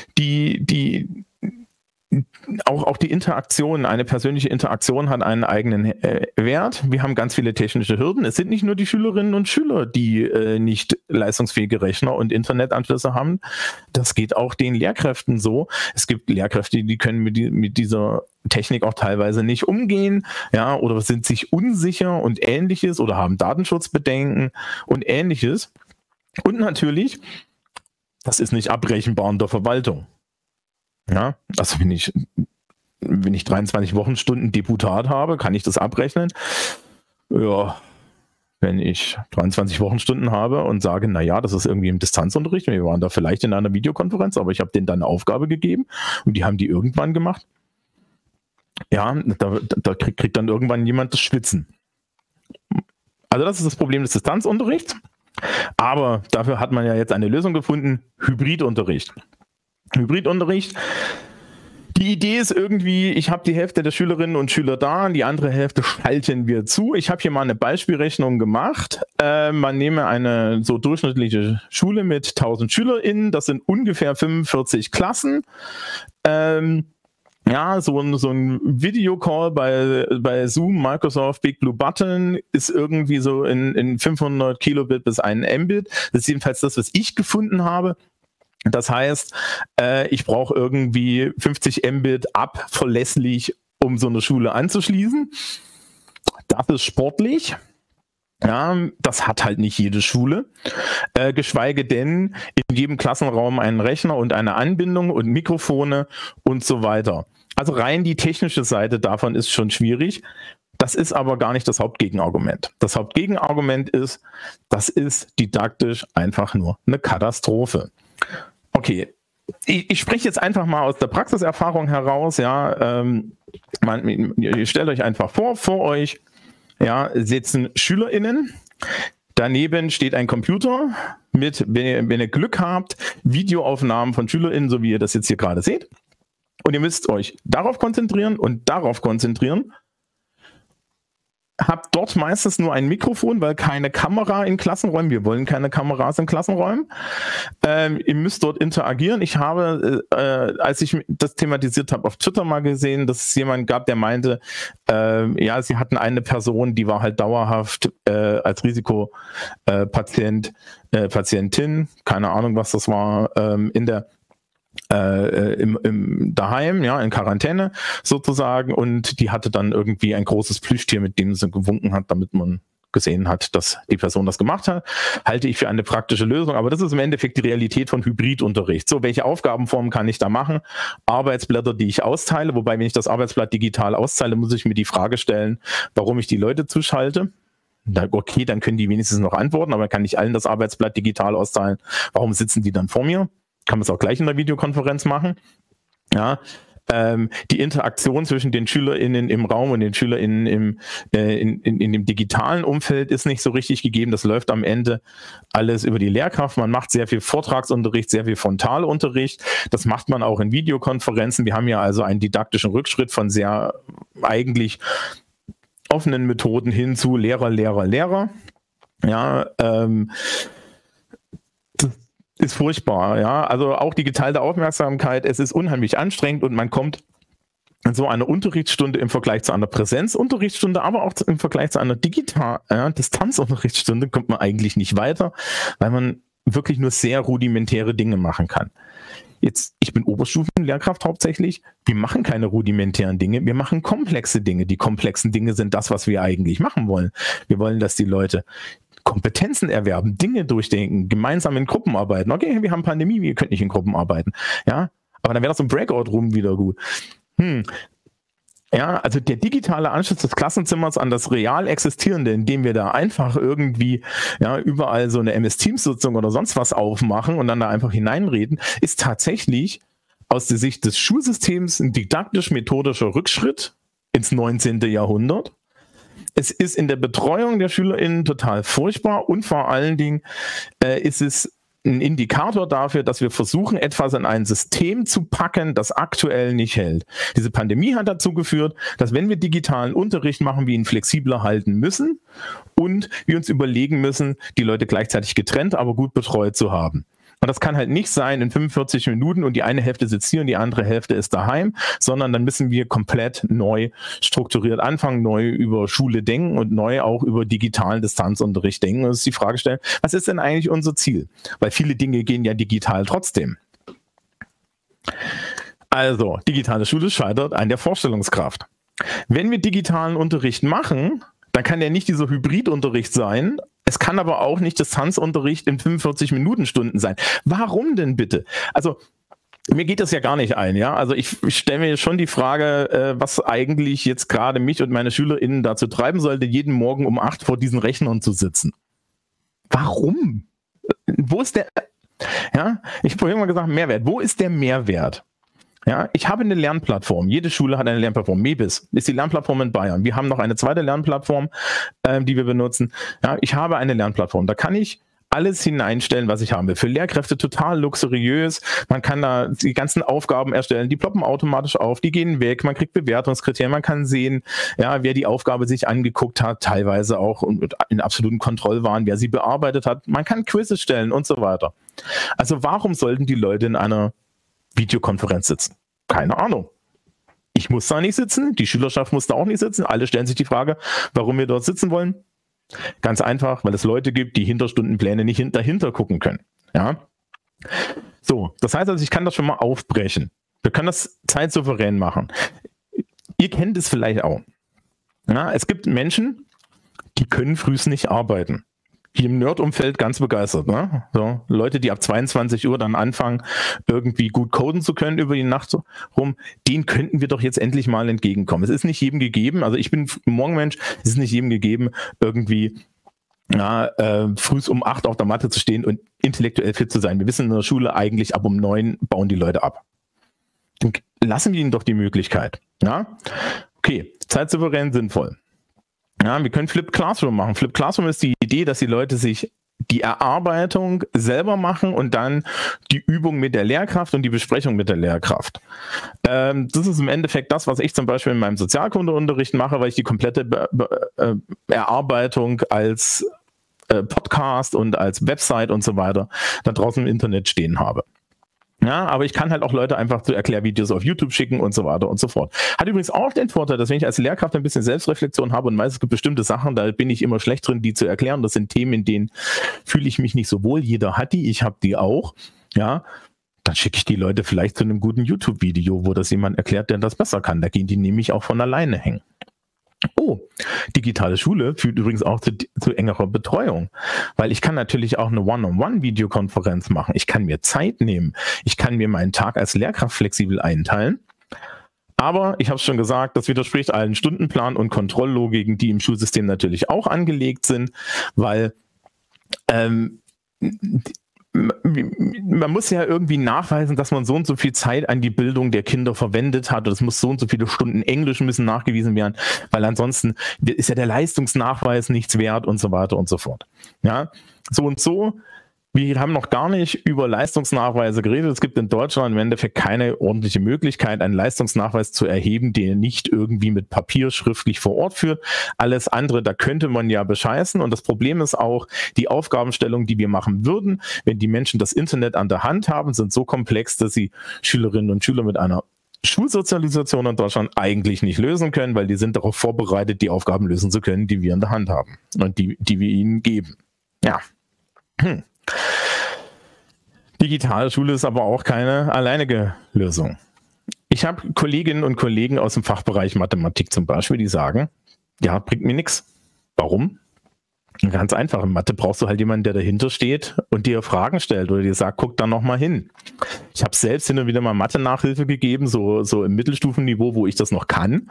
auch die Interaktion, eine persönliche Interaktion hat einen eigenen Wert. Wir haben ganz viele technische Hürden. Es sind nicht nur die Schülerinnen und Schüler, die nicht leistungsfähige Rechner und Internetanschlüsse haben. Das geht auch den Lehrkräften so. Es gibt Lehrkräfte, die können mit dieser Technik auch teilweise nicht umgehen, ja, oder sind sich unsicher und Ähnliches oder haben Datenschutzbedenken und Ähnliches. Und natürlich, das ist nicht abrechenbar in der Verwaltung. Ja, also wenn ich 23 Wochenstunden Deputat habe, kann ich das abrechnen. Ja, wenn ich 23 Wochenstunden habe und sage, naja, das ist irgendwie im Distanzunterricht, wir waren da vielleicht in einer Videokonferenz, aber ich habe denen dann eine Aufgabe gegeben und die haben die irgendwann gemacht. Ja, da kriegt dann irgendwann jemand das Schwitzen. Also das ist das Problem des Distanzunterrichts. Aber dafür hat man ja jetzt eine Lösung gefunden, Hybridunterricht. Hybridunterricht. Die Idee ist irgendwie, ich habe die Hälfte der Schülerinnen und Schüler da, und die andere Hälfte schalten wir zu. Ich habe hier mal eine Beispielrechnung gemacht. Man nehme eine so durchschnittliche Schule mit 1000 SchülerInnen, das sind ungefähr 45 Klassen. Ja, so ein Videocall bei Zoom, Microsoft, Big Blue Button ist irgendwie so in 500 Kilobit bis 1 Mbit. Das ist jedenfalls das, was ich gefunden habe. Das heißt, ich brauche irgendwie 50 Mbit verlässlich, um so eine Schule anzuschließen. Das ist sportlich. Ja, das hat halt nicht jede Schule, geschweige denn in jedem Klassenraum einen Rechner und eine Anbindung und Mikrofone und so weiter. Also rein die technische Seite davon ist schon schwierig. Das ist aber gar nicht das Hauptgegenargument. Das Hauptgegenargument ist, das ist didaktisch einfach nur eine Katastrophe. Okay, ich spreche jetzt einfach mal aus der Praxiserfahrung heraus. Ja, ihr stellt euch einfach vor euch, ja, sitzen SchülerInnen. Daneben steht ein Computer mit, wenn ihr Glück habt, Videoaufnahmen von SchülerInnen, so wie ihr das jetzt hier gerade seht. Und ihr müsst euch darauf konzentrieren und darauf konzentrieren. Habt dort meistens nur ein Mikrofon, weil keine Kamera in Klassenräumen. Wir wollen keine Kameras in Klassenräumen. Ihr müsst dort interagieren. Ich habe, als ich das thematisiert habe, auf Twitter mal gesehen, dass es jemanden gab, der meinte, ja, sie hatten eine Person, die war halt dauerhaft als Patientin, keine Ahnung, was das war, im daheim, ja, in Quarantäne sozusagen, und die hatte dann irgendwie ein großes Plüschtier, mit dem sie gewunken hat, damit man gesehen hat, dass die Person das gemacht hat. Halte ich für eine praktische Lösung, aber das ist im Endeffekt die Realität von Hybridunterricht. So, welche Aufgabenformen kann ich da machen? Arbeitsblätter, die ich austeile, wobei, wenn ich das Arbeitsblatt digital austeile, muss ich mir die Frage stellen, warum ich die Leute zuschalte. Okay, dann können die wenigstens noch antworten, aber kann ich allen das Arbeitsblatt digital austeilen? Warum sitzen die dann vor mir? Kann man es auch gleich in der Videokonferenz machen. Ja, Die Interaktion zwischen den SchülerInnen im Raum und den SchülerInnen in dem digitalen Umfeld ist nicht so richtig gegeben. Das läuft am Ende alles über die Lehrkraft. Man macht sehr viel Vortragsunterricht, sehr viel Frontalunterricht. Das macht man auch in Videokonferenzen. Wir haben ja also einen didaktischen Rückschritt von sehr eigentlich offenen Methoden hin zu Lehrer. Ja, das ist furchtbar, ja. Also auch die geteilte Aufmerksamkeit, es ist unheimlich anstrengend und man kommt in so eine Unterrichtsstunde im Vergleich zu einer Präsenzunterrichtsstunde, aber auch im Vergleich zu einer Distanzunterrichtsstunde kommt man eigentlich nicht weiter, weil man wirklich nur sehr rudimentäre Dinge machen kann. Jetzt, ich bin Oberstufenlehrkraft hauptsächlich. Wir machen keine rudimentären Dinge, wir machen komplexe Dinge. Die komplexen Dinge sind das, was wir eigentlich machen wollen. Wir wollen, dass die Leute Kompetenzen erwerben, Dinge durchdenken, gemeinsam in Gruppen arbeiten. Okay, wir haben Pandemie, wir können nicht in Gruppen arbeiten. Ja, aber dann wäre das so ein Breakout-Room wieder gut. Ja, also der digitale Anschluss des Klassenzimmers an das real Existierende, indem wir da einfach irgendwie ja überall so eine MS-Teams-Sitzung oder sonst was aufmachen und dann da einfach hineinreden, ist tatsächlich aus der Sicht des Schulsystems ein didaktisch-methodischer Rückschritt ins 19. Jahrhundert. Es ist in der Betreuung der SchülerInnen total furchtbar und vor allen Dingen ist es ein Indikator dafür, dass wir versuchen, etwas in ein System zu packen, das aktuell nicht hält. Diese Pandemie hat dazu geführt, dass wenn wir digitalen Unterricht machen, wir ihn flexibler halten müssen und wir uns überlegen müssen, die Leute gleichzeitig getrennt, aber gut betreut zu haben. Und das kann halt nicht sein in 45 Minuten und die eine Hälfte sitzt hier und die andere Hälfte ist daheim, sondern dann müssen wir komplett neu strukturiert anfangen, neu über Schule denken und neu auch über digitalen Distanzunterricht denken. Und uns die Frage stellen, was ist denn eigentlich unser Ziel? Weil viele Dinge gehen ja digital trotzdem. Also, digitale Schule scheitert an der Vorstellungskraft. Wenn wir digitalen Unterricht machen, dann kann der nicht dieser Hybridunterricht sein. Es kann aber auch nicht Distanzunterricht in 45-Minuten-Stunden sein. Warum denn bitte? Also mir geht das ja gar nicht ein, ja. Also ich stelle mir schon die Frage, was eigentlich jetzt gerade mich und meine SchülerInnen dazu treiben sollte, jeden Morgen um 8 vor diesen Rechnern zu sitzen. Warum? Wo ist der, ja, ich habe vorhin mal gesagt, Mehrwert. Wo ist der Mehrwert? Ja, ich habe eine Lernplattform. Jede Schule hat eine Lernplattform. MEBIS ist die Lernplattform in Bayern. Wir haben noch eine zweite Lernplattform, die wir benutzen. Ja, ich habe eine Lernplattform. Da kann ich alles hineinstellen, was ich haben will. Für Lehrkräfte total luxuriös. Man kann da die ganzen Aufgaben erstellen. Die ploppen automatisch auf. Die gehen weg. Man kriegt Bewertungskriterien. Man kann sehen, ja, wer die Aufgabe sich angeguckt hat. Teilweise auch in absoluten Kontrollwahn, wer sie bearbeitet hat. Man kann Quizzes stellen und so weiter. Also warum sollten die Leute in einer Videokonferenz sitzen? Keine Ahnung. Ich muss da nicht sitzen, die Schülerschaft muss da auch nicht sitzen. Alle stellen sich die Frage, warum wir dort sitzen wollen. Ganz einfach, weil es Leute gibt, die Hinterstundenpläne nicht dahinter gucken können. Ja? So, das heißt also, ich kann das schon mal aufbrechen. Wir können das zeitsouverän machen. Ihr kennt es vielleicht auch. Ja, es gibt Menschen, die können frühs nicht arbeiten. Hier im Nerd-Umfeld ganz begeistert. Ne? So, Leute, die ab 22 Uhr dann anfangen, irgendwie gut coden zu können über die Nacht rum, denen könnten wir doch jetzt endlich mal entgegenkommen. Es ist nicht jedem gegeben, also ich bin ein Morgenmensch, es ist nicht jedem gegeben, irgendwie frühs um 8 auf der Matte zu stehen und intellektuell fit zu sein. Wir wissen in der Schule eigentlich, ab um 9 bauen die Leute ab. Dann lassen wir ihnen doch die Möglichkeit. Ja? Okay, zeitsouverän sinnvoll. Ja, wir können Flipped Classroom machen. Flipped Classroom ist die Idee, dass die Leute sich die Erarbeitung selber machen und dann die Übung mit der Lehrkraft und die Besprechung mit der Lehrkraft. Das ist im Endeffekt das, was ich zum Beispiel in meinem Sozialkundeunterricht mache, weil ich die komplette Erarbeitung als Podcast und als Website und so weiter da draußen im Internet stehen habe. Ja, aber ich kann halt auch Leute einfach zu Erklärvideos auf YouTube schicken und so weiter und so fort. Hat übrigens auch den Vorteil, dass wenn ich als Lehrkraft ein bisschen Selbstreflexion habe und meistens es gibt bestimmte Sachen, da bin ich immer schlecht drin, die zu erklären. Das sind Themen, in denen fühle ich mich nicht so wohl. Jeder hat die, ich habe die auch. Ja, dann schicke ich die Leute vielleicht zu einem guten YouTube-Video, wo das jemand erklärt, der das besser kann. Da gehen die nämlich auch von alleine hängen. Oh, digitale Schule führt übrigens auch zu engerer Betreuung, weil ich kann natürlich auch eine One-on-One-Videokonferenz machen. Ich kann mir Zeit nehmen. Ich kann mir meinen Tag als Lehrkraft flexibel einteilen. Aber ich habe es schon gesagt, das widerspricht allen Stundenplan und Kontrolllogiken, die im Schulsystem natürlich auch angelegt sind, weil man muss ja irgendwie nachweisen, dass man so und so viel Zeit an die Bildung der Kinder verwendet hat. Und es muss so und so viele Stunden Englisch müssen nachgewiesen werden, weil ansonsten ist ja der Leistungsnachweis nichts wert und so weiter und so fort. Ja, so und so. Wir haben noch gar nicht über Leistungsnachweise geredet. Es gibt in Deutschland im Endeffekt keine ordentliche Möglichkeit, einen Leistungsnachweis zu erheben, der nicht irgendwie mit Papier schriftlich vor Ort führt. Alles andere, da könnte man ja bescheißen. Und das Problem ist auch, die Aufgabenstellung, die wir machen würden, wenn die Menschen das Internet an der Hand haben, sind so komplex, dass sie Schülerinnen und Schüler mit einer Schulsozialisation in Deutschland eigentlich nicht lösen können, weil die sind darauf vorbereitet, die Aufgaben lösen zu können, die wir in der Hand haben und die wir ihnen geben. Ja. Digitale Schule ist aber auch keine alleinige Lösung. Ich habe Kolleginnen und Kollegen aus dem Fachbereich Mathematik zum Beispiel, die sagen, ja, bringt mir nichts. Warum? Ganz einfach, in Mathe brauchst du halt jemanden, der dahinter steht und dir Fragen stellt oder dir sagt, guck da nochmal hin. Ich habe selbst hin und wieder mal Mathe-Nachhilfe gegeben, so im Mittelstufenniveau, wo ich das noch kann.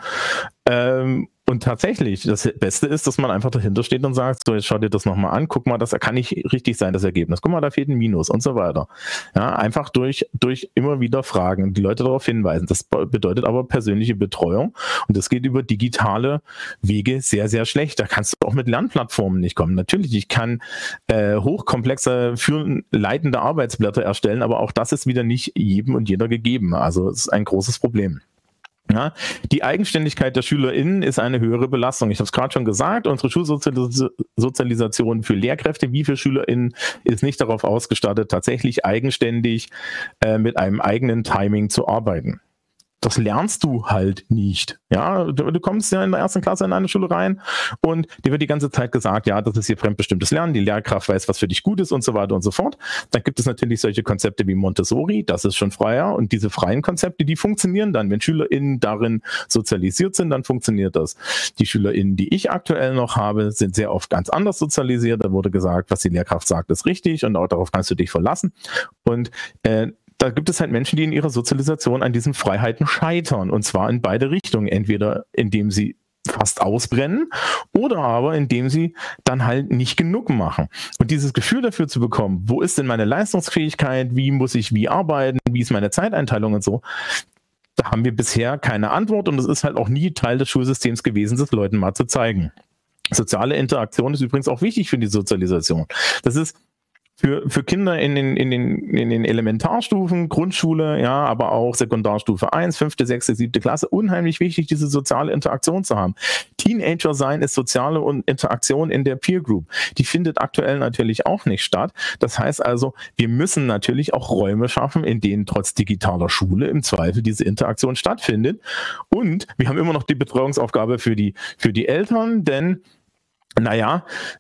Und tatsächlich, das Beste ist, dass man einfach dahinter steht und sagt, so, jetzt schau dir das nochmal an, guck mal, das kann nicht richtig sein, das Ergebnis. Guck mal, da fehlt ein Minus und so weiter. Ja, einfach durch immer wieder Fragen, die Leute darauf hinweisen. Das bedeutet aber persönliche Betreuung und das geht über digitale Wege sehr, sehr schlecht. Da kannst du auch mit Lernplattformen nicht kommen. Natürlich, ich kann hochkomplexe, leitende Arbeitsblätter erstellen, aber auch das ist wieder nicht jedem und jeder gegeben. Also es ist ein großes Problem. Ja, die Eigenständigkeit der SchülerInnen ist eine höhere Belastung. Ich habe es gerade schon gesagt, unsere Schulsozialisation für Lehrkräfte wie für SchülerInnen ist nicht darauf ausgestattet, tatsächlich eigenständig mit einem eigenen Timing zu arbeiten. Das lernst du halt nicht. Ja, du kommst ja in der ersten Klasse in eine Schule rein und dir wird die ganze Zeit gesagt, ja, das ist hier fremdbestimmtes Lernen, die Lehrkraft weiß, was für dich gut ist und so weiter und so fort. Dann gibt es natürlich solche Konzepte wie Montessori, das ist schon freier und diese freien Konzepte, die funktionieren dann. Wenn SchülerInnen darin sozialisiert sind, dann funktioniert das. Die SchülerInnen, die ich aktuell noch habe, sind sehr oft ganz anders sozialisiert. Da wurde gesagt, was die Lehrkraft sagt, ist richtig und auch darauf kannst du dich verlassen. Und da gibt es halt Menschen, die in ihrer Sozialisation an diesen Freiheiten scheitern. Und zwar in beide Richtungen. Entweder indem sie fast ausbrennen oder aber indem sie dann halt nicht genug machen. Und dieses Gefühl dafür zu bekommen, wo ist denn meine Leistungsfähigkeit, wie muss ich wie arbeiten, wie ist meine Zeiteinteilung und so, da haben wir bisher keine Antwort und es ist halt auch nie Teil des Schulsystems gewesen, das Leuten mal zu zeigen. Soziale Interaktion ist übrigens auch wichtig für die Sozialisation. Das ist für Kinder in den Elementarstufen, Grundschule, ja, aber auch Sekundarstufe 1, 5., 6., 7. Klasse, unheimlich wichtig, diese soziale Interaktion zu haben. Teenager sein ist soziale Interaktion in der Peer Group. Die findet aktuell natürlich auch nicht statt. Das heißt also, wir müssen natürlich auch Räume schaffen, in denen trotz digitaler Schule im Zweifel diese Interaktion stattfindet. Und wir haben immer noch die Betreuungsaufgabe für die Eltern, denn, naja,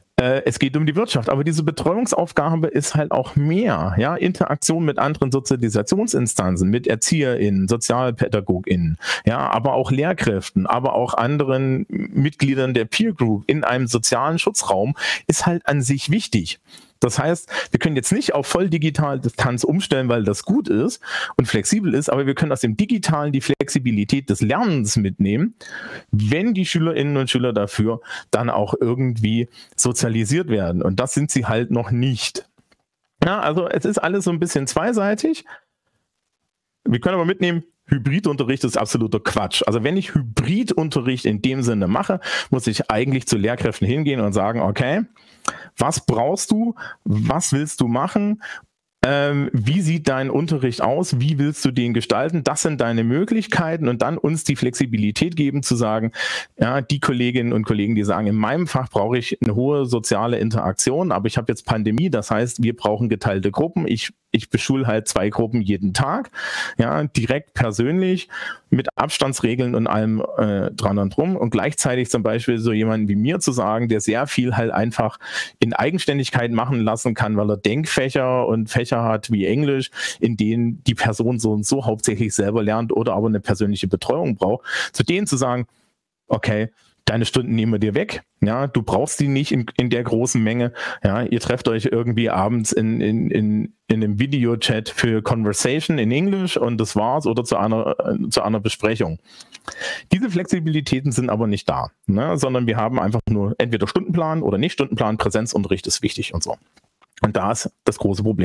es geht um die Wirtschaft, aber diese Betreuungsaufgabe ist halt auch mehr, ja, Interaktion mit anderen Sozialisationsinstanzen, mit ErzieherInnen, SozialpädagogInnen, ja, aber auch Lehrkräften, aber auch anderen Mitgliedern der Peer Group in einem sozialen Schutzraum ist halt an sich wichtig. Das heißt, wir können jetzt nicht auf voll digital Distanz umstellen, weil das gut ist und flexibel ist, aber wir können aus dem Digitalen die Flexibilität des Lernens mitnehmen, wenn die Schülerinnen und Schüler dafür dann auch irgendwie sozialisiert werden. Und das sind sie halt noch nicht. Ja, also es ist alles so ein bisschen zweiseitig. Wir können aber mitnehmen, Hybridunterricht ist absoluter Quatsch. Also wenn ich Hybridunterricht in dem Sinne mache, muss ich eigentlich zu Lehrkräften hingehen und sagen, okay, was brauchst du, was willst du machen, wie sieht dein Unterricht aus, wie willst du den gestalten, das sind deine Möglichkeiten und dann uns die Flexibilität geben zu sagen, ja, die Kolleginnen und Kollegen, die sagen, in meinem Fach brauche ich eine hohe soziale Interaktion, aber ich habe jetzt Pandemie, das heißt, wir brauchen geteilte Gruppen, ich beschule halt 2 Gruppen jeden Tag, ja, direkt persönlich, mit Abstandsregeln und allem dran und drum und gleichzeitig zum Beispiel so jemanden wie mir zu sagen, der sehr viel halt einfach in Eigenständigkeit machen lassen kann, weil er Denkfächer und Fächer hat wie Englisch, in denen die Person so und so hauptsächlich selber lernt oder aber eine persönliche Betreuung braucht, zu denen zu sagen, okay, deine Stunden nehmen wir dir weg, ja, du brauchst die nicht in der großen Menge, ja, ihr trefft euch irgendwie abends in einem Videochat für Conversation in Englisch und das war's oder zu einer Besprechung. Diese Flexibilitäten sind aber nicht da, ne, sondern wir haben einfach nur entweder Stundenplan oder nicht Stundenplan, Präsenzunterricht ist wichtig und so. Und da ist das große Problem.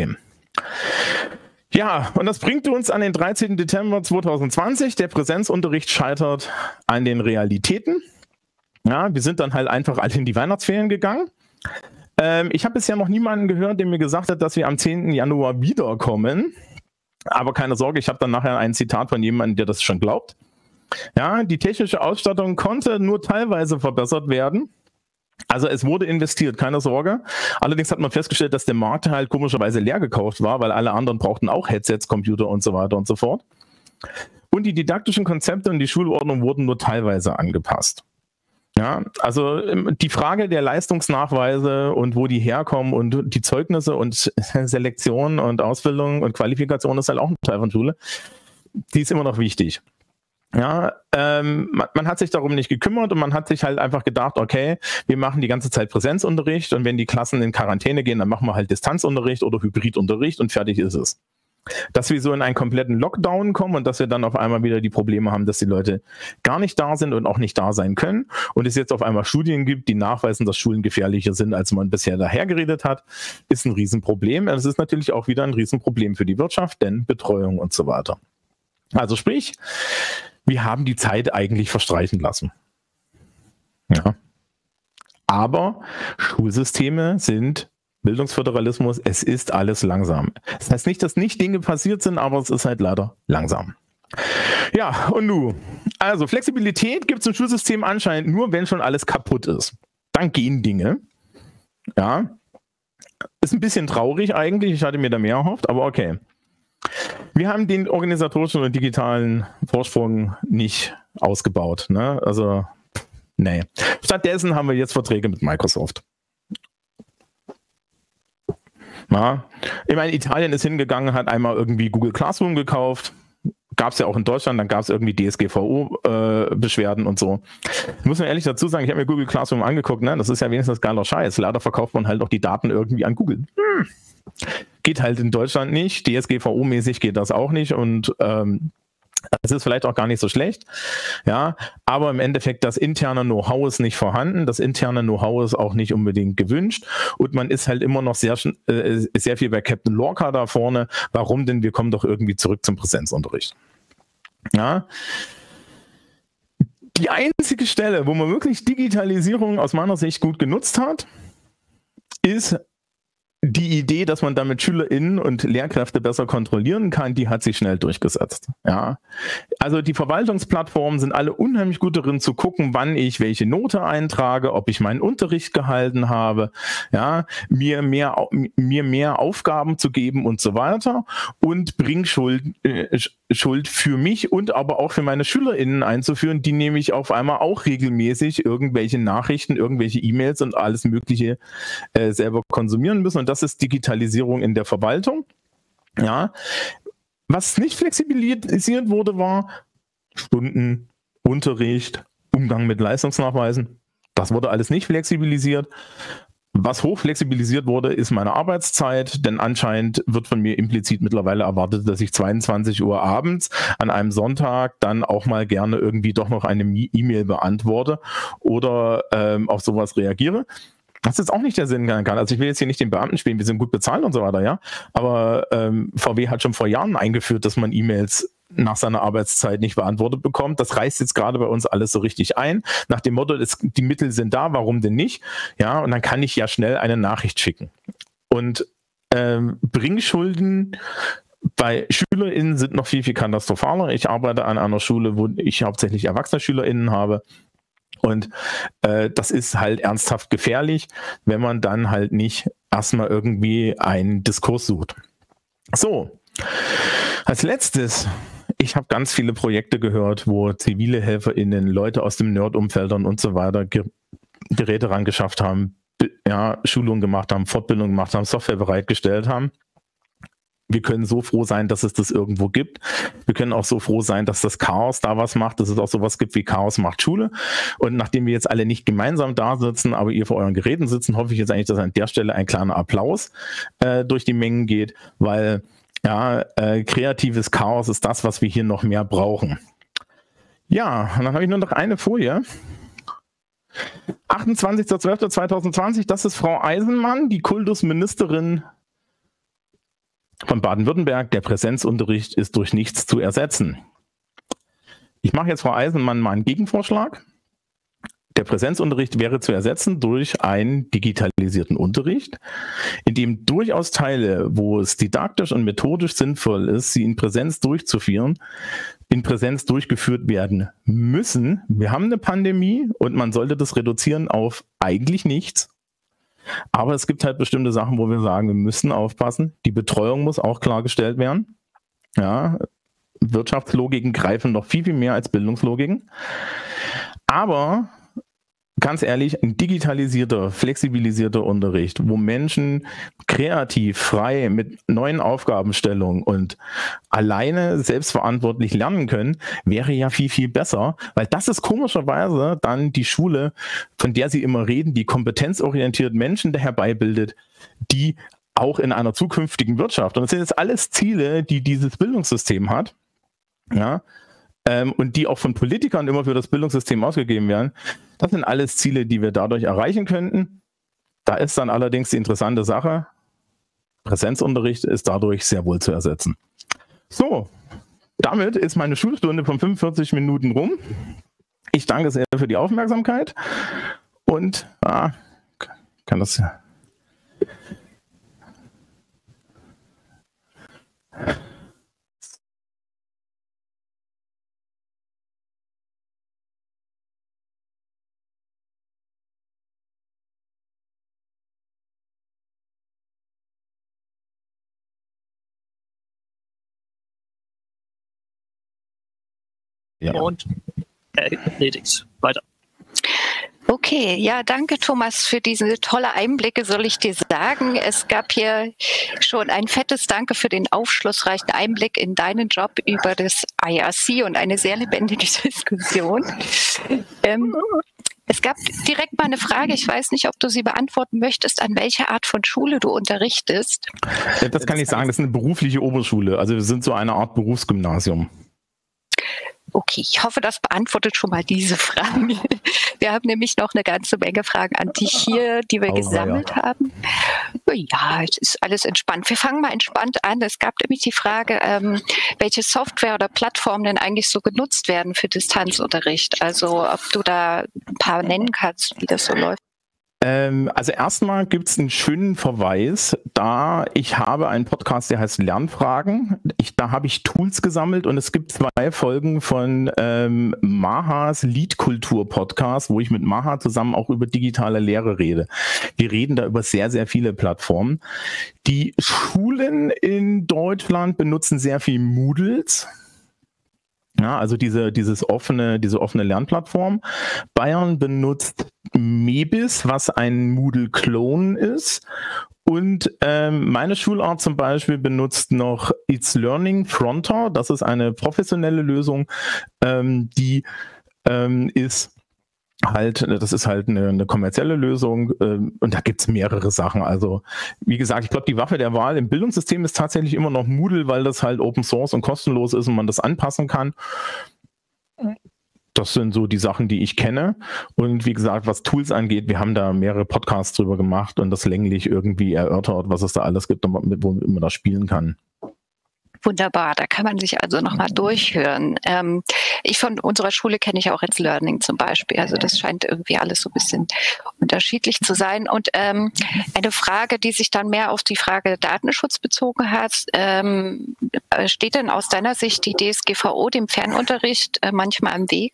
Ja, und das bringt uns an den 13. Dezember 2020. Der Präsenzunterricht scheitert an den Realitäten. Ja, wir sind dann halt einfach alle in die Weihnachtsferien gegangen. Ich habe bisher noch niemanden gehört, der mir gesagt hat, dass wir am 10. Januar wiederkommen. Aber keine Sorge, ich habe dann nachher ein Zitat von jemandem, der das schon glaubt. Ja, die technische Ausstattung konnte nur teilweise verbessert werden. Also es wurde investiert, keine Sorge. Allerdings hat man festgestellt, dass der Markt halt komischerweise leer gekauft war, weil alle anderen brauchten auch Headsets, Computer und so weiter und so fort. Und die didaktischen Konzepte und die Schulordnung wurden nur teilweise angepasst. Ja, also die Frage der Leistungsnachweise und wo die herkommen und die Zeugnisse und Selektion und Ausbildung und Qualifikation ist halt auch ein Teil von Schule. Die ist immer noch wichtig. Ja, man hat sich darum nicht gekümmert und man hat sich halt einfach gedacht, okay, wir machen die ganze Zeit Präsenzunterricht und wenn die Klassen in Quarantäne gehen, dann machen wir halt Distanzunterricht oder Hybridunterricht und fertig ist es. Dass wir so in einen kompletten Lockdown kommen und dass wir dann auf einmal wieder die Probleme haben, dass die Leute gar nicht da sind und auch nicht da sein können und es jetzt auf einmal Studien gibt, die nachweisen, dass Schulen gefährlicher sind, als man bisher dahergeredet hat, ist ein Riesenproblem. Es ist natürlich auch wieder ein Riesenproblem für die Wirtschaft, denn Betreuung und so weiter. Also sprich, wir haben die Zeit eigentlich verstreichen lassen. Ja. Aber Schulsysteme sind Bildungsföderalismus, es ist alles langsam. Das heißt nicht, dass nicht Dinge passiert sind, aber es ist halt leider langsam. Ja, und nun, also Flexibilität gibt es im Schulsystem anscheinend nur, wenn schon alles kaputt ist. Dann gehen Dinge. Ja, ist ein bisschen traurig eigentlich, ich hatte mir da mehr erhofft, aber okay. Wir haben den organisatorischen und digitalen Vorsprung nicht ausgebaut. Ne? Also, nee. Stattdessen haben wir jetzt Verträge mit Microsoft. Ja. Ich meine, Italien ist hingegangen, hat einmal irgendwie Google Classroom gekauft. Gab es ja auch in Deutschland, dann gab es irgendwie DSGVO-Beschwerden und so. Ich muss mir ehrlich dazu sagen, ich habe mir Google Classroom angeguckt, ne? Das ist ja wenigstens geiler Scheiß. Leider verkauft man halt auch die Daten irgendwie an Google. Geht halt in Deutschland nicht, DSGVO-mäßig geht das auch nicht und das ist vielleicht auch gar nicht so schlecht, ja, aber im Endeffekt das interne Know-how ist nicht vorhanden, das interne Know-how ist auch nicht unbedingt gewünscht und man ist halt immer noch sehr viel bei Captain Lorca da vorne. Warum denn? Wir kommen doch irgendwie zurück zum Präsenzunterricht. Ja. Die einzige Stelle, wo man wirklich Digitalisierung aus meiner Sicht gut genutzt hat, ist die Idee, dass man damit SchülerInnen und Lehrkräfte besser kontrollieren kann, die hat sich schnell durchgesetzt. Ja. Also die Verwaltungsplattformen sind alle unheimlich gut darin zu gucken, wann ich welche Note eintrage, ob ich meinen Unterricht gehalten habe, ja, mir mehr Aufgaben zu geben und so weiter und Bringschuld für mich und aber auch für meine SchülerInnen einzuführen, die nämlich auf einmal auch regelmäßig irgendwelche Nachrichten, irgendwelche E-Mails und alles Mögliche selber konsumieren müssen. Und das ist Digitalisierung in der Verwaltung. Ja. Was nicht flexibilisiert wurde, war Stunden, Unterricht, Umgang mit Leistungsnachweisen. Das wurde alles nicht flexibilisiert. Was hochflexibilisiert wurde, ist meine Arbeitszeit, denn anscheinend wird von mir implizit mittlerweile erwartet, dass ich 22 Uhr abends an einem Sonntag dann auch mal gerne irgendwie doch noch eine E-Mail beantworte oder auf sowas reagiere. Das ist auch nicht der Sinn kann. Also ich will jetzt hier nicht den Beamten spielen, wir sind gut bezahlt und so weiter, ja. Aber VW hat schon vor Jahren eingeführt, dass man E-Mails nach seiner Arbeitszeit nicht beantwortet bekommt. Das reißt jetzt gerade bei uns alles so richtig ein. Nach dem Motto, die Mittel sind da, warum denn nicht? Ja, und dann kann ich ja schnell eine Nachricht schicken. Und Bringschulden bei SchülerInnen sind noch viel, viel katastrophaler. Ich arbeite an einer Schule, wo ich hauptsächlich erwachsene SchülerInnen habe. Und das ist halt ernsthaft gefährlich, wenn man dann halt nicht erstmal irgendwie einen Diskurs sucht. So, als letztes, ich habe ganz viele Projekte gehört, wo zivile HelferInnen, Leute aus dem Nerd-Umfeldern und so weiter Geräte rangeschafft haben, ja, Schulungen gemacht haben, Fortbildung gemacht haben, Software bereitgestellt haben. Wir können so froh sein, dass es das irgendwo gibt. Wir können auch so froh sein, dass das Chaos da was macht, dass es auch sowas gibt wie Chaos macht Schule. Und nachdem wir jetzt alle nicht gemeinsam da sitzen, aber ihr vor euren Geräten sitzen, hoffe ich jetzt eigentlich, dass an der Stelle ein kleiner Applaus durch die Mengen geht, weil ja, kreatives Chaos ist das, was wir hier noch mehr brauchen. Ja, und dann habe ich nur noch eine Folie. 28.12.2020, das ist Frau Eisenmann, die Kultusministerin von Baden-Württemberg, der Präsenzunterricht ist durch nichts zu ersetzen. Ich mache jetzt Frau Eisenmann mal einen Gegenvorschlag. Der Präsenzunterricht wäre zu ersetzen durch einen digitalisierten Unterricht, in dem durchaus Teile, wo es didaktisch und methodisch sinnvoll ist, sie in Präsenz durchzuführen, in Präsenz durchgeführt werden müssen. Wir haben eine Pandemie und man sollte das reduzieren auf eigentlich nichts. Aber es gibt halt bestimmte Sachen, wo wir sagen, wir müssen aufpassen. Die Betreuung muss auch klargestellt werden. Ja, Wirtschaftslogiken greifen noch viel, viel mehr als Bildungslogiken. Aber ganz ehrlich, ein digitalisierter, flexibilisierter Unterricht, wo Menschen kreativ, frei mit neuen Aufgabenstellungen und alleine selbstverantwortlich lernen können, wäre ja viel, viel besser, weil das ist komischerweise dann die Schule, von der Sie immer reden, die kompetenzorientiert Menschen herbeibildet, die auch in einer zukünftigen Wirtschaft, und das sind jetzt alles Ziele, die dieses Bildungssystem hat, ja, und die auch von Politikern immer für das Bildungssystem ausgegeben werden. Das sind alles Ziele, die wir dadurch erreichen könnten. Da ist dann allerdings die interessante Sache, Präsenzunterricht ist dadurch sehr wohl zu ersetzen. So, damit ist meine Schulstunde von 45 Minuten rum. Ich danke sehr für die Aufmerksamkeit und kann das ja. Ja. Und erledigt. Weiter. Okay, ja, danke Thomas für diese tolle Einblicke, soll ich dir sagen. Es gab hier schon ein fettes Danke für den aufschlussreichen Einblick in deinen Job über das IRC und eine sehr lebendige Diskussion. Es gab direkt mal eine Frage, ich weiß nicht, ob du sie beantworten möchtest, an welche Art von Schule du unterrichtest. Das kann ich sagen, das ist eine berufliche Oberschule, also wir sind so eine Art Berufsgymnasium. Okay, ich hoffe, das beantwortet schon mal diese Fragen. Wir haben nämlich noch eine ganze Menge Fragen an dich hier, die wir gesammelt haben. Ja, es ist alles entspannt. Wir fangen mal entspannt an. Es gab nämlich die Frage, welche Software oder Plattformen denn eigentlich so genutzt werden für Distanzunterricht. Also ob du da ein paar nennen kannst, wie das so läuft. Also erstmal gibt es einen schönen Verweis, da ich habe einen Podcast, der heißt Lernfragen. Da habe ich Tools gesammelt und es gibt 2 Folgen von Mahas Lead-Kultur-Podcast, wo ich mit Maha zusammen auch über digitale Lehre rede. Wir reden da über sehr, sehr viele Plattformen. Die Schulen in Deutschland benutzen sehr viel Moodles. Ja, also diese offene Lernplattform. Bayern benutzt Mebis, was ein Moodle-Klon ist. Und meine Schulart zum Beispiel benutzt noch It's Learning Fronter. Das ist eine professionelle Lösung, die ist halt, das ist halt eine kommerzielle Lösung und da gibt es mehrere Sachen. Also wie gesagt, ich glaube, die Waffe der Wahl im Bildungssystem ist tatsächlich immer noch Moodle, weil das halt Open Source und kostenlos ist und man das anpassen kann. Das sind so die Sachen, die ich kenne. Und wie gesagt, was Tools angeht, wir haben da mehrere Podcasts drüber gemacht und das länglich irgendwie erörtert, was es da alles gibt und womit man das spielen kann. Wunderbar, da kann man sich also nochmal durchhören. Ich von unserer Schule kenne ich auch It's Learning zum Beispiel. Also das scheint irgendwie alles so ein bisschen unterschiedlich zu sein. Und eine Frage, die sich dann mehr auf die Frage Datenschutz bezogen hat, steht denn aus deiner Sicht die DSGVO dem Fernunterricht manchmal im Wege?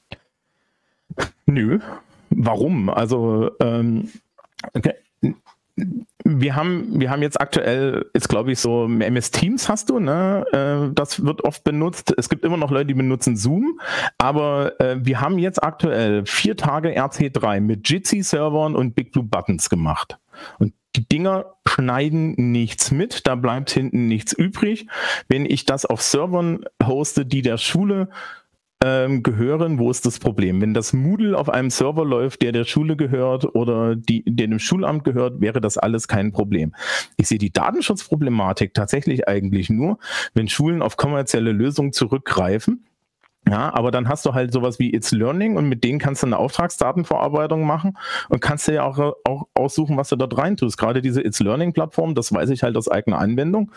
Nö. Warum? Also okay. Wir haben jetzt aktuell, ist glaube ich so, MS Teams hast du, ne? Das wird oft benutzt. Es gibt immer noch Leute, die benutzen Zoom, aber wir haben jetzt aktuell 4 Tage RC3 mit Jitsi-Servern und Big Blue Buttons gemacht. Und die Dinger schneiden nichts mit, da bleibt hinten nichts übrig. Wenn ich das auf Servern hoste, die der Schule gehören, wo ist das Problem? Wenn das Moodle auf einem Server läuft, der Schule gehört oder der dem Schulamt gehört, wäre das alles kein Problem. Ich sehe die Datenschutzproblematik tatsächlich eigentlich nur, wenn Schulen auf kommerzielle Lösungen zurückgreifen Ja, aber dann hast du halt sowas wie It's Learning und mit denen kannst du eine Auftragsdatenverarbeitung machen und kannst dir ja auch aussuchen, was du dort rein tust. Gerade diese It's Learning Plattform, das weiß ich halt aus eigener Anwendung.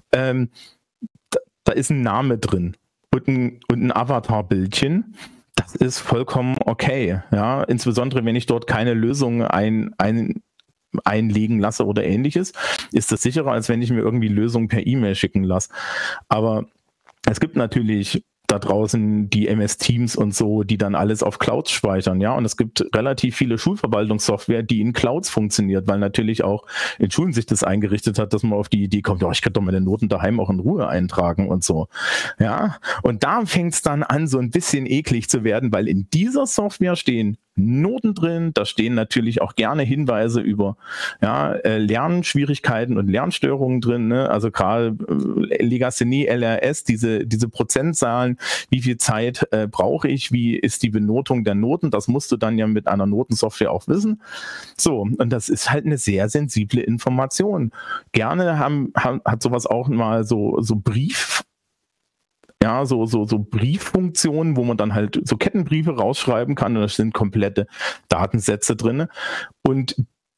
Da ist ein Name drin und ein Avatar-Bildchen. Das ist vollkommen okay. Ja, insbesondere wenn ich dort keine Lösung einlegen lasse oder ähnliches, ist das sicherer, als wenn ich mir irgendwie Lösungen per E-Mail schicken lasse. Aber es gibt natürlich da draußen die MS Teams und so, die dann alles auf Clouds speichern, ja, und es gibt relativ viele Schulverwaltungssoftware, die in Clouds funktioniert, weil natürlich auch in Schulen sich das eingerichtet hat, dass man auf die Idee kommt, ja, ich kann doch meine Noten daheim auch in Ruhe eintragen und so, ja, und da fängt es dann an, so ein bisschen eklig zu werden, weil in dieser Software stehen Noten drin, da stehen natürlich auch gerne Hinweise über Lernschwierigkeiten und Lernstörungen drin, ne? Also gerade Legasthenie, LRS, diese Prozentzahlen, wie viel Zeit brauche ich, wie ist die Benotung der Noten, das musst du dann ja mit einer Notensoftware auch wissen. So, und das ist halt eine sehr sensible Information. Gerne hat sowas auch mal so Brief, ja, so Brieffunktionen, wo man dann halt so Kettenbriefe rausschreiben kann und da sind komplette Datensätze drin. Und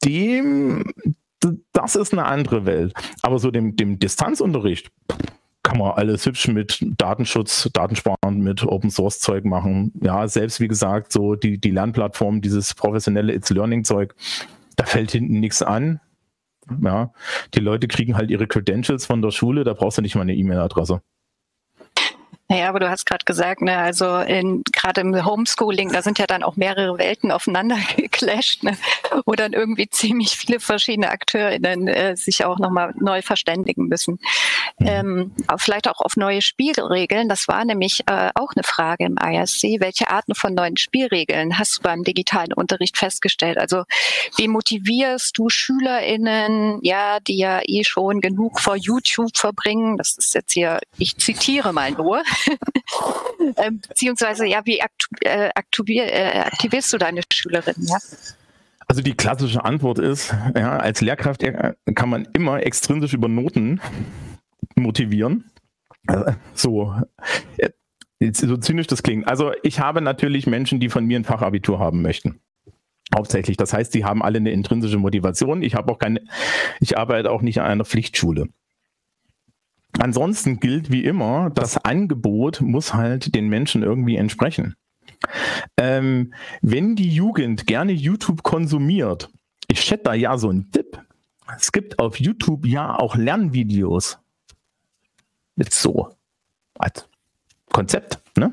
das ist eine andere Welt. Aber so dem Distanzunterricht kann man alles hübsch mit Datenschutz, Datensparen, mit Open Source Zeug machen. Ja, selbst wie gesagt, so die Lernplattform, dieses professionelle It's Learning Zeug, da fällt hinten nichts an. Ja, die Leute kriegen halt ihre Credentials von der Schule, da brauchst du nicht mal eine E-Mail-Adresse. Naja, aber du hast gerade gesagt, ne, also gerade im Homeschooling, da sind ja dann auch mehrere Welten aufeinander geclasht, ne, wo dann irgendwie ziemlich viele verschiedene AkteurInnen sich auch nochmal neu verständigen müssen. Vielleicht auch auf neue Spielregeln. Das war nämlich auch eine Frage im ISC. Welche Arten von neuen Spielregeln hast du beim digitalen Unterricht festgestellt? Also wie motivierst du SchülerInnen, ja, die ja eh schon genug vor YouTube verbringen? Das ist jetzt hier, ich zitiere mal nur. Beziehungsweise, ja, wie aktivierst du deine Schülerinnen? Ja? Also die klassische Antwort ist, ja, als Lehrkraft kann man immer extrinsisch über Noten motivieren. So zynisch das klingt. Also ich habe natürlich Menschen, die von mir ein Fachabitur haben möchten. Hauptsächlich. Das heißt, die haben alle eine intrinsische Motivation. Ich arbeite auch nicht an einer Pflichtschule. Ansonsten gilt wie immer, das Angebot muss halt den Menschen irgendwie entsprechen. Wenn die Jugend gerne YouTube konsumiert, ich hätte da ja so einen Tipp. Es gibt auf YouTube ja auch Lernvideos. Jetzt so als Konzept, ne?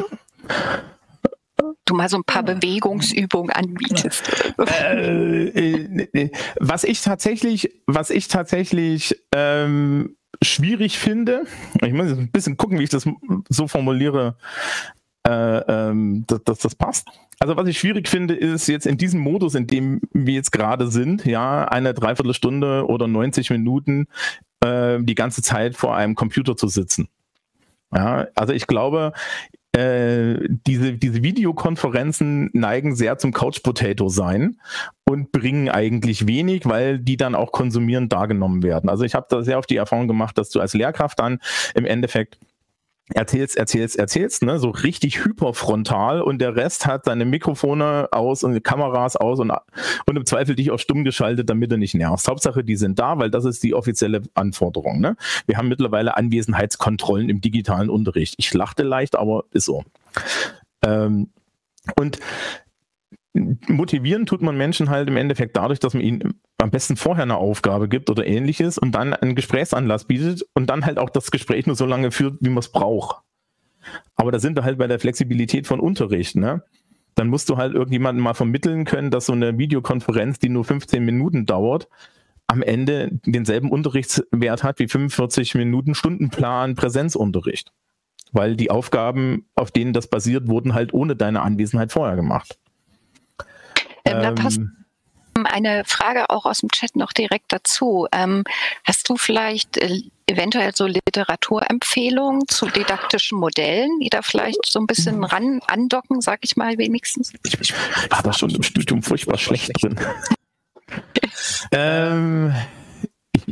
Du mal so ein paar Bewegungsübungen anbietest. Was ich tatsächlich schwierig finde, ich muss ein bisschen gucken, wie ich das so formuliere, dass das passt. Also was ich schwierig finde, ist jetzt in diesem Modus, in dem wir jetzt gerade sind, ja, eine Dreiviertelstunde oder 90 Minuten die ganze Zeit vor einem Computer zu sitzen. Ja, also ich glaube, diese Videokonferenzen neigen sehr zum Couch-Potato sein und bringen eigentlich wenig, weil die dann auch konsumierend dargenommen werden. Also ich habe da sehr oft die Erfahrung gemacht, dass du als Lehrkraft dann im Endeffekt erzählst, ne, so richtig hyperfrontal und der Rest hat seine Mikrofone aus und Kameras aus und im Zweifel dich auf stumm geschaltet, damit du nicht nervst. Hauptsache, die sind da, weil das ist die offizielle Anforderung. Ne? Wir haben mittlerweile Anwesenheitskontrollen im digitalen Unterricht. Ich lachte leicht, aber ist so. Und motivieren tut man Menschen halt im Endeffekt dadurch, dass man ihnen am besten vorher eine Aufgabe gibt oder ähnliches und dann einen Gesprächsanlass bietet und dann halt auch das Gespräch nur so lange führt, wie man es braucht. Aber da sind wir halt bei der Flexibilität von Unterricht, ne? Dann musst du halt irgendjemandem mal vermitteln können, dass so eine Videokonferenz, die nur 15 Minuten dauert, am Ende denselben Unterrichtswert hat wie 45 Minuten Stundenplan Präsenzunterricht. Weil die Aufgaben, auf denen das basiert, wurden halt ohne deine Anwesenheit vorher gemacht. Da passt eine Frage auch aus dem Chat noch direkt dazu. Hast du vielleicht eventuell so Literaturempfehlungen zu didaktischen Modellen, die da vielleicht so ein bisschen andocken, sag ich mal wenigstens? Ich war da schon im Studium furchtbar schlecht drin.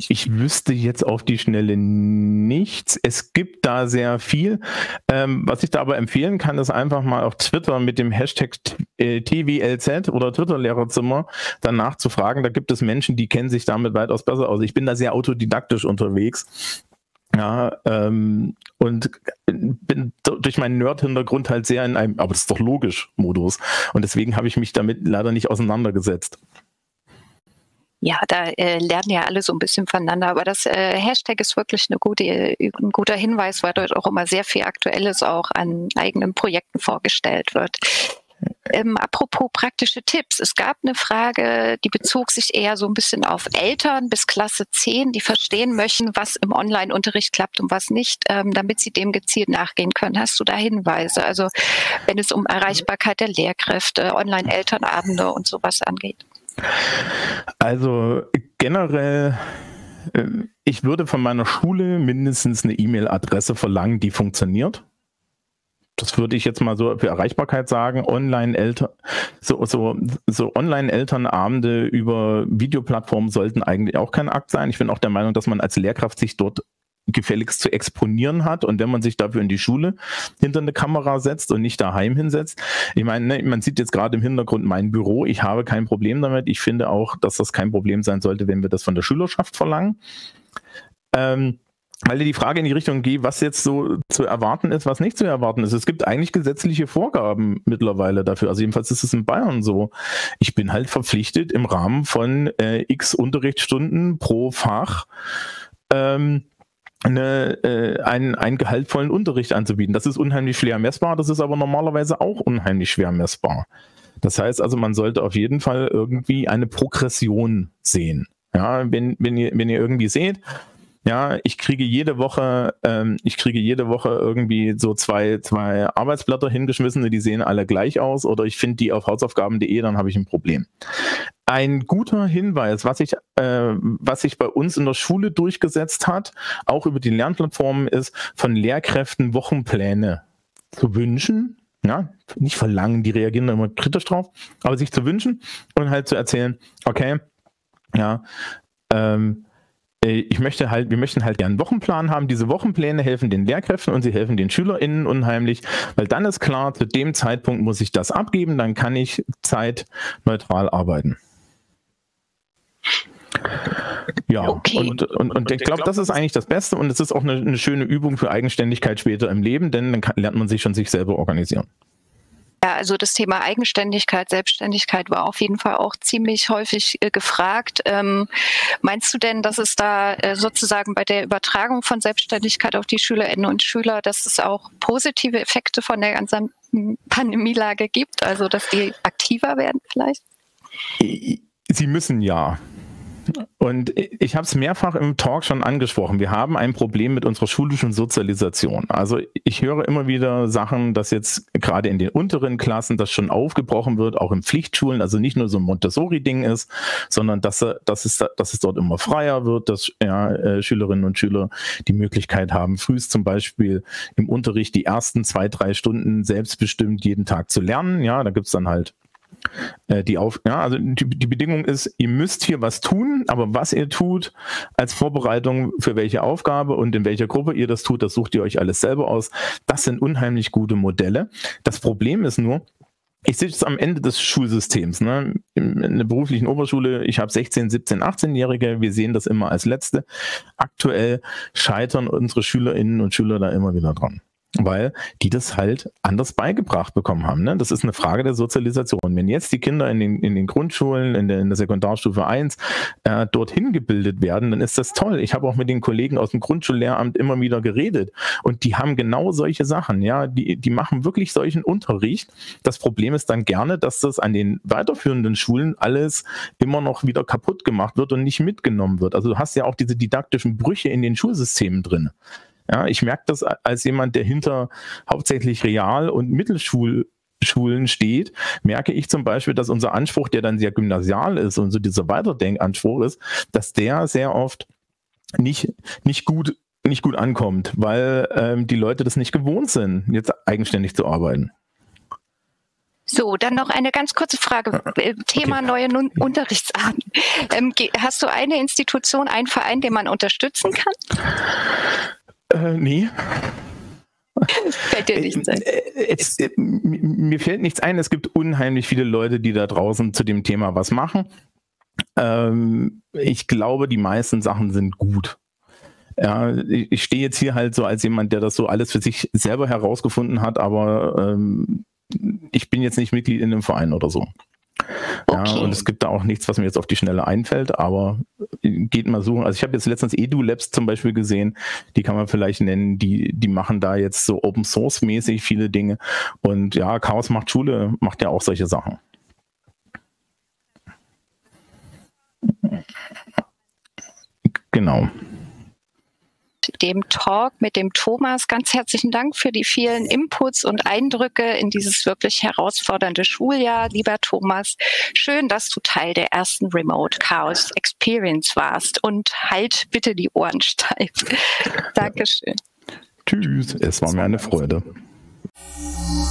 Ich wüsste jetzt auf die Schnelle nichts. Es gibt da sehr viel. Was ich da aber empfehlen kann, ist einfach mal auf Twitter mit dem Hashtag TWLZ oder Twitter-Lehrerzimmer danach zu fragen. Da gibt es Menschen, die kennen sich damit weitaus besser aus. Ich bin da sehr autodidaktisch unterwegs. Ja, und bin durch meinen Nerd-Hintergrund halt sehr in einem, aber das ist doch logisch, Modus. Und deswegen habe ich mich damit leider nicht auseinandergesetzt. Ja, da lernen ja alle so ein bisschen voneinander, aber das Hashtag ist wirklich ein guter Hinweis, weil dort auch immer sehr viel Aktuelles auch an eigenen Projekten vorgestellt wird. Apropos praktische Tipps. Es gab eine Frage, die bezog sich eher so ein bisschen auf Eltern bis Klasse 10, die verstehen möchten, was im Online-Unterricht klappt und was nicht, damit sie dem gezielt nachgehen können. Hast du da Hinweise? Also wenn es um Erreichbarkeit der Lehrkräfte, Online-Elternabende und sowas angeht. Also generell, ich würde von meiner Schule mindestens eine E-Mail-Adresse verlangen, die funktioniert. Das würde ich jetzt mal so für Erreichbarkeit sagen. Online-Elternabende über Videoplattformen sollten eigentlich auch kein Akt sein. Ich bin auch der Meinung, dass man als Lehrkraft sich dort gefälligst zu exponieren hat, und wenn man sich dafür in die Schule hinter eine Kamera setzt und nicht daheim hinsetzt. Ich meine, man sieht jetzt gerade im Hintergrund mein Büro. Ich habe kein Problem damit. Ich finde auch, dass das kein Problem sein sollte, wenn wir das von der Schülerschaft verlangen. Weil die Frage in die Richtung geht, was jetzt so zu erwarten ist, was nicht zu erwarten ist. Es gibt eigentlich gesetzliche Vorgaben mittlerweile dafür. Also jedenfalls ist es in Bayern so. Ich bin halt verpflichtet, im Rahmen von x Unterrichtsstunden pro Fach einen gehaltvollen Unterricht anzubieten. Das ist unheimlich schwer messbar, das ist aber normalerweise auch unheimlich schwer messbar. Das heißt also, man sollte auf jeden Fall irgendwie eine Progression sehen. Ja, wenn ihr irgendwie seht, ja, ich kriege jede Woche irgendwie so zwei Arbeitsblätter hingeschmissen, die sehen alle gleich aus, oder ich finde die auf hausaufgaben.de, dann habe ich ein Problem. Ein guter Hinweis, was sich bei uns in der Schule durchgesetzt hat, auch über die Lernplattformen, ist, von Lehrkräften Wochenpläne zu wünschen. Ja, nicht verlangen, die reagieren da immer kritisch drauf, aber sich zu wünschen und halt zu erzählen, okay, ja, wir möchten halt gerne einen Wochenplan haben. Diese Wochenpläne helfen den Lehrkräften und sie helfen den SchülerInnen unheimlich, weil dann ist klar, zu dem Zeitpunkt muss ich das abgeben, dann kann ich zeitneutral arbeiten. Ja, okay. Und ich glaube, das ist eigentlich das Beste, und es ist auch eine schöne Übung für Eigenständigkeit später im Leben, denn dann lernt man sich schon sich selber organisieren. Ja, also das Thema Eigenständigkeit, Selbstständigkeit war auf jeden Fall auch ziemlich häufig gefragt. Meinst du denn, dass es da sozusagen bei der Übertragung von Selbstständigkeit auf die Schülerinnen und Schüler, dass es auch positive Effekte von der ganzen Pandemielage gibt, also dass die aktiver werden vielleicht? Sie müssen ja. Und ich habe es mehrfach im Talk schon angesprochen. Wir haben ein Problem mit unserer schulischen Sozialisation. Also ich höre immer wieder Sachen, dass jetzt gerade in den unteren Klassen das schon aufgebrochen wird, auch in Pflichtschulen, also nicht nur so ein Montessori-Ding ist, sondern dass es dort immer freier wird, dass Schülerinnen und Schüler die Möglichkeit haben, frühst zum Beispiel im Unterricht die ersten 2-3 Stunden selbstbestimmt jeden Tag zu lernen. Ja, da gibt es dann halt die Bedingung ist, ihr müsst hier was tun, aber was ihr tut als Vorbereitung für welche Aufgabe und in welcher Gruppe ihr das tut, das sucht ihr euch alles selber aus. Das sind unheimlich gute Modelle. Das Problem ist nur, ich sitze am Ende des Schulsystems, ne? In der beruflichen Oberschule, ich habe 16, 17, 18-Jährige, wir sehen das immer als Letzte. Aktuell scheitern unsere Schülerinnen und Schüler da immer wieder dran, weil die das halt anders beigebracht bekommen haben. Ne? Das ist eine Frage der Sozialisation. Wenn jetzt die Kinder in den Grundschulen, in der Sekundarstufe 1 dorthin gebildet werden, dann ist das toll. Ich habe auch mit den Kollegen aus dem Grundschullehramt immer wieder geredet, und die haben genau solche Sachen. Ja, die machen wirklich solchen Unterricht. Das Problem ist dann gerne, dass das an den weiterführenden Schulen alles immer noch wieder kaputt gemacht wird und nicht mitgenommen wird. Also du hast ja auch diese didaktischen Brüche in den Schulsystemen drin. Ja, ich merke das als jemand, der hinter hauptsächlich Real- und Mittelschulen steht, merke ich zum Beispiel, dass unser Anspruch, der dann sehr gymnasial ist und so dieser Weiterdenkanspruch ist, dass der sehr oft nicht gut ankommt, weil die Leute das nicht gewohnt sind, jetzt eigenständig zu arbeiten. So, dann noch eine ganz kurze Frage. Thema neue Unterrichtsarten. Hast du eine Institution, einen Verein, den man unterstützen kann? Nee. Fällt dir nichts ein? Mir fällt nichts ein. Es gibt unheimlich viele Leute, die da draußen zu dem Thema was machen. Ich glaube, die meisten Sachen sind gut. Ja, ich stehe jetzt hier halt so als jemand, der das so alles für sich selber herausgefunden hat, aber ich bin jetzt nicht Mitglied in einem Verein oder so. Ja, Okay. und es gibt da auch nichts, was mir jetzt auf die Schnelle einfällt, aber geht mal suchen. Also ich habe jetzt letztens EduLabs zum Beispiel gesehen, die kann man vielleicht nennen, die machen da jetzt so Open Source mäßig viele Dinge. Und ja, Chaos macht Schule macht ja auch solche Sachen. Genau. Dem Talk mit dem Thomas. Ganz herzlichen Dank für die vielen Inputs und Eindrücke in dieses wirklich herausfordernde Schuljahr. Lieber Thomas, schön, dass du Teil der ersten Remote Chaos Experience warst und halt bitte die Ohren steif. Dankeschön. Tschüss, es war mir eine Freude.